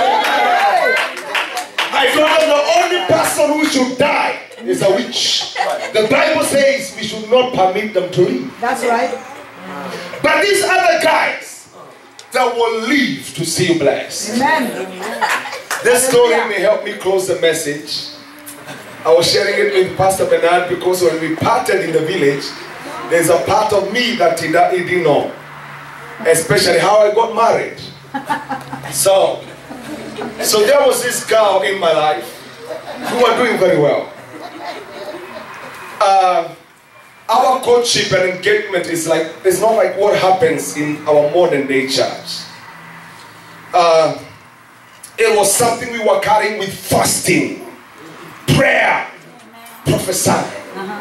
[SPEAKER 2] I told them the only person who should die is a witch. The Bible says we should not permit them to live.
[SPEAKER 3] That's right.
[SPEAKER 2] But these other guys that will live to see you blessed.
[SPEAKER 3] Amen.
[SPEAKER 2] This story may help me close the message. I was sharing it with Pastor Bernard because when we parted in the village, there's a part of me that he didn't know. Especially how I got married. So there was this girl in my life who was doing very well. Our courtship and engagement is like, it's not like what happens in our modern day church. It was something we were carrying with fasting, prayer, prophesying,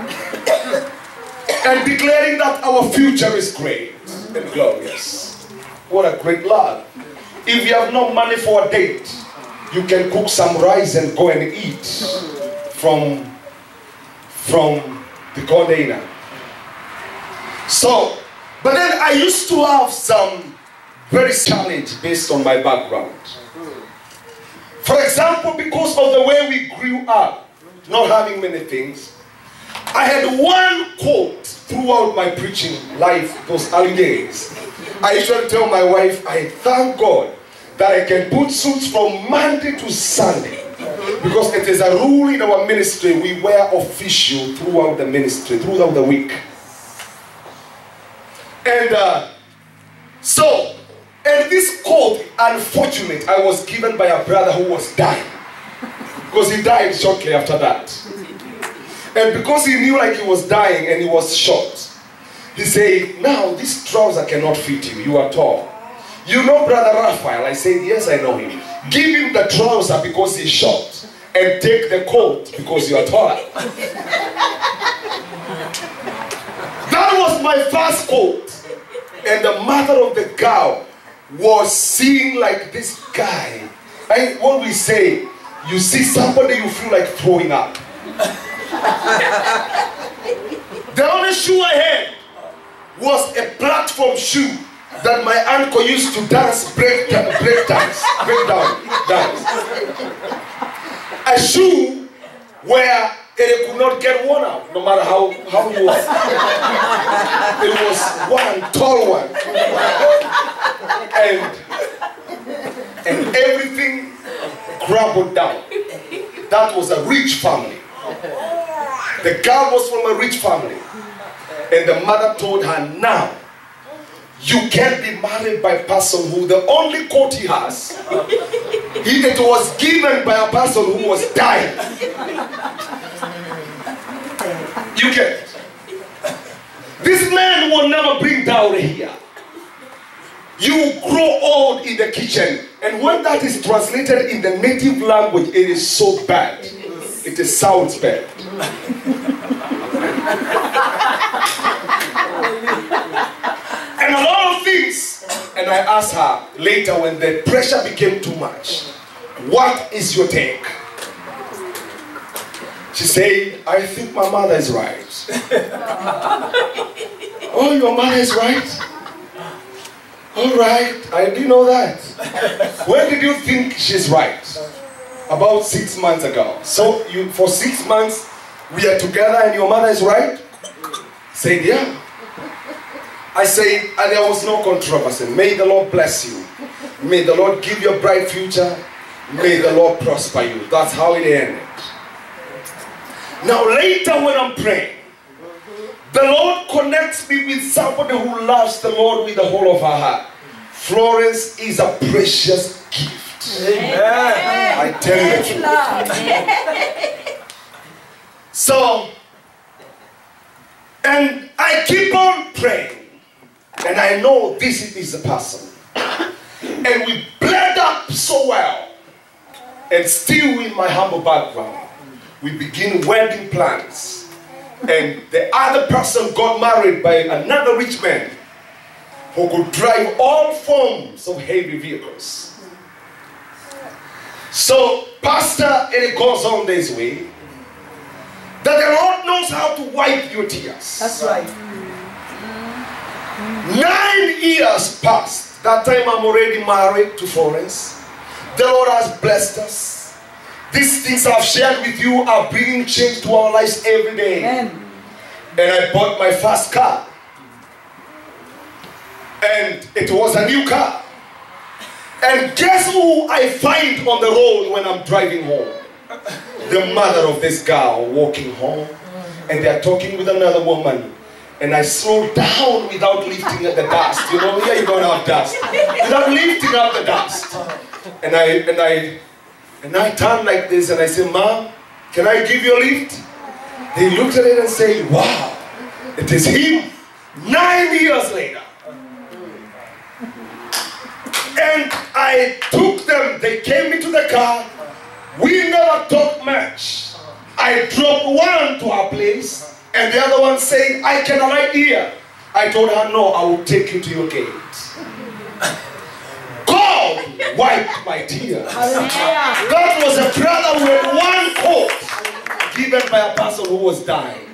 [SPEAKER 2] and declaring that our future is great and glorious. What a great love. If you have no money for a date, you can cook some rice and go and eat from the container. So, but then I used to have some very challenge based on my background. For example, because of the way we grew up, not having many things, I had one quote throughout my preaching life those early days. I usually tell my wife, I thank God that I can put suits from Monday to Sunday. Because it is a rule in our ministry, we wear official throughout the ministry, throughout the week. And and this quote, unfortunate, I was given by a brother who was dying. Because he died shortly after that. And because he knew like he was dying and he was short, he said, now this trouser cannot fit you, you are tall. You know Brother Raphael? I said, yes, I know him. Give him the trouser because he's short, and take the coat because you are taller. That was my first quote. And the mother of the girl was seeing like this guy. What we say, you see somebody, you feel like throwing up. The only shoe I had was a platform shoe that my uncle used to dance, break dance. A shoe where it could not get worn out, no matter how you were. It was one tall one, and everything crumbled down. That was a rich family. The girl was from a rich family, and the mother told her, now you can't be married by a person who the only coat he has, it was given by a person who was dying. You can't. This man will never bring dowry here. You grow old in the kitchen, and when that is translated in the native language, it is so bad. It sounds bad. And a lot of things. And I asked her later when the pressure became too much, what is your take? She said, I think my mother is right. Oh, your mother is right? All right, I didn't know that. When did you think she's right? About 6 months ago. So for 6 months, we are together and your mother is right? Said, yeah. I said, and there was no controversy. May the Lord bless you. May the Lord give you a bright future. May the Lord prosper you. That's how it ended. Now later when I'm praying, the Lord connects me with somebody who loves the Lord with the whole of her heart. Florence is a precious gift.
[SPEAKER 4] Amen.
[SPEAKER 2] I tell you the truth. So, and I keep on praying. And I know this is the person. And we blend up so well. And still in my humble background, we begin wedding plans. And the other person got married by another rich man who could drive all forms of heavy vehicles. So, Pastor, it goes on this way, that the Lord knows how to wipe your tears.
[SPEAKER 3] That's right.
[SPEAKER 2] 9 years passed. That time I'm already married to Florence. The Lord has blessed us. These things I've shared with you are bringing change to our lives every day.
[SPEAKER 3] Amen.
[SPEAKER 2] And I bought my first car. And it was a new car. And guess who I find on the road when I'm driving home? The mother of this girl walking home. And they are talking with another woman. And I slow down without lifting up the dust. You know, here you don't have dust. Without lifting up the dust. And I turn like this and I say, Mom, can I give you a lift? They looked at it and say, wow, it is him. 9 years later. And I took them, they came into the car. We never talked much. I dropped one to her place. And the other one said, I can alight here. I told her, no, I will take you to your gate. God wiped my tears. That was a brother with one coat given by a person who was dying.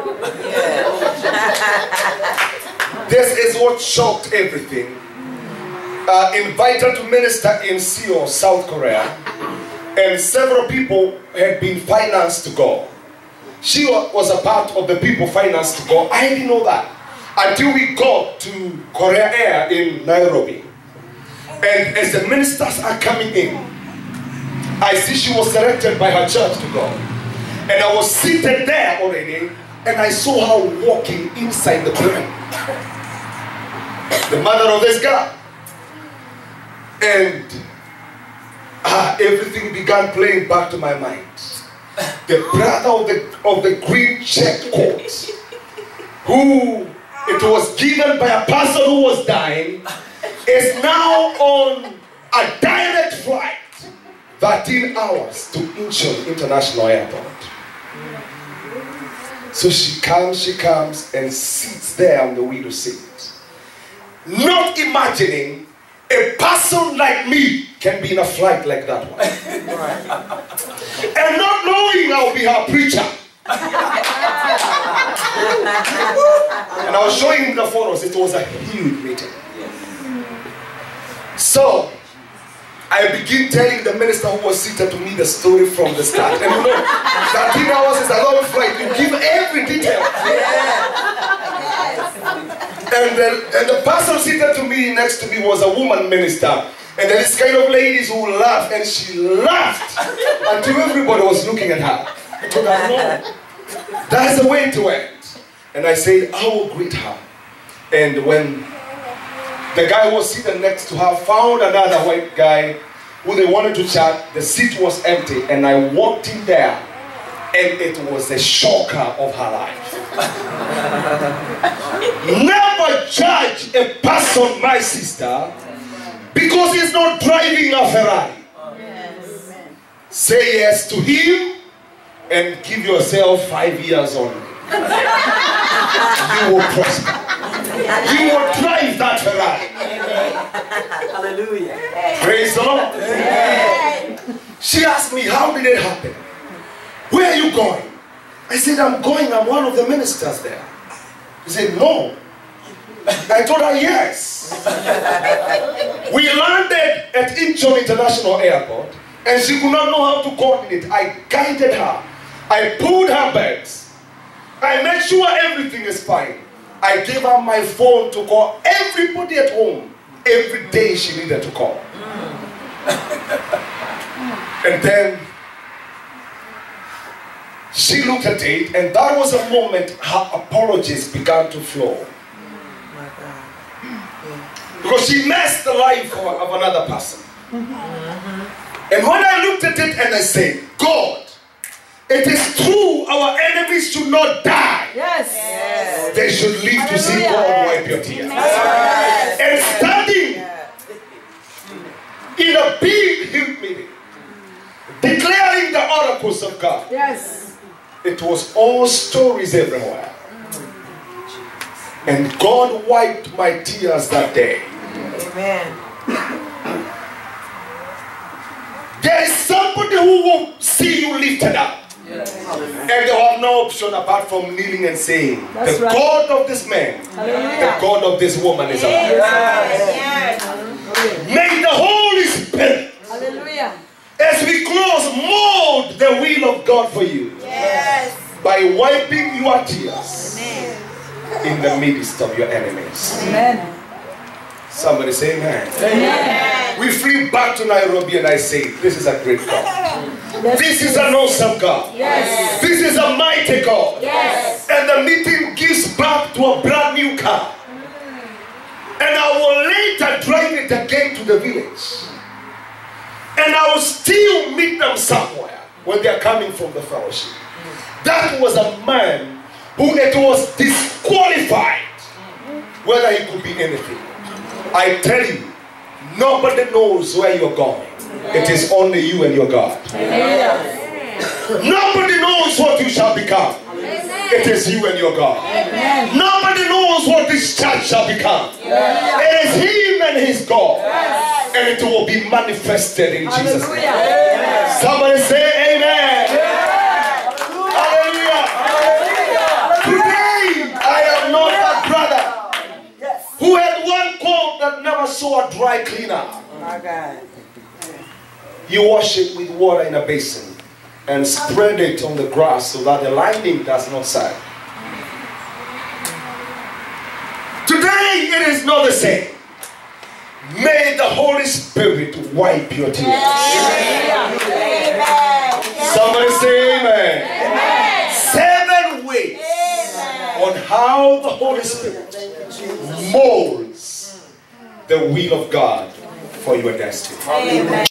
[SPEAKER 2] This is what shocked everything. Invited to minister in Seoul, South Korea. And several people had been financed to go. She was a part of the people financed to go. I didn't know that until we got to Korea Air in Nairobi. And as the ministers are coming in, I see she was selected by her church to go. And I was seated there already, and I saw her walking inside the plane. The mother of this girl. And everything began playing back to my mind. The brother of the green check coat, who it was given by a person who was dying, is now on a direct flight, 13 hours to Incheon International Airport. So she comes and sits there on the window seat, not imagining a person like me can be in a flight like that one. And not knowing I'll be her preacher. And I was showing him the photos. It was a huge meeting. So I begin telling the minister who was seated to me the story from the start. And you know, 13 hours is a long flight. You give every detail. And the person seated to me next to me was a woman minister. And there is kind of ladies who laughed, and she laughed until everybody was looking at her. I told her, no, that's the way to end. And I said, I will greet her. And when The guy who was sitting next to her found another white guy who they wanted to chat. The seat was empty, and I walked in there, and it was a shocker of her life. Never judge a person, my sister, because he's not driving a Ferrari. Say yes to him and give yourself 5 years only. You will prosper. You will drive that Ferrari.
[SPEAKER 3] Hallelujah.
[SPEAKER 2] Praise the Lord. She asked me, how did it happen? Where are you going? I said, I'm one of the ministers there. He said, no. I told her, yes. We landed at Incheon International Airport, and she could not know how to coordinate. I guided her. I pulled her bags. I made sure everything is fine. I gave her my phone to call everybody at home. Every day she needed to call. And then she looked at it, and that was a moment her apologies began to flow. Because she messed the life of another person. And when I looked at it and I said, God, it is true our enemies should not die.
[SPEAKER 3] Yes.
[SPEAKER 2] They should live to see God wipe your tears. And standing in a big hill meeting, declaring the oracles of God.
[SPEAKER 3] Yes.
[SPEAKER 2] It was all stories everywhere. And God wiped my tears that day.
[SPEAKER 3] Amen.
[SPEAKER 2] There is somebody who will see you lifted up. And they have no option apart from kneeling and saying,
[SPEAKER 3] That's
[SPEAKER 2] the
[SPEAKER 3] right.
[SPEAKER 2] God of this man, the God of this woman is alive. May the Holy Spirit,
[SPEAKER 3] Hallelujah.
[SPEAKER 2] as we close, mold the will of God for you by wiping your tears in the midst of your enemies.
[SPEAKER 3] Amen.
[SPEAKER 2] Somebody say amen.
[SPEAKER 3] Amen.
[SPEAKER 2] We flee back to Nairobi, and I say, this is a great God. This is an awesome God.
[SPEAKER 3] Yes.
[SPEAKER 2] This is a mighty God.
[SPEAKER 3] Yes.
[SPEAKER 2] And the meeting gives birth to a brand new car. And I will later drive it again to the village. And I will still meet them somewhere when they are coming from the fellowship. That was a man who it was disqualified whether he could be anything. I tell you, nobody knows where you're going. It is only you and your God. Nobody knows what you shall become. It is you and your God. Nobody knows what this church shall become. It is him and his God. And it will be manifested in Jesus' name. Somebody say amen. Hallelujah. Today I am not that brother who had one coat that never saw a dry cleaner. You wash it with water in a basin and spread it on the grass so that the lining does not sag. Today it is not the same. May the Holy Spirit wipe your tears. Somebody say amen. 7 ways on how the Holy Spirit molds the will of God for your destiny.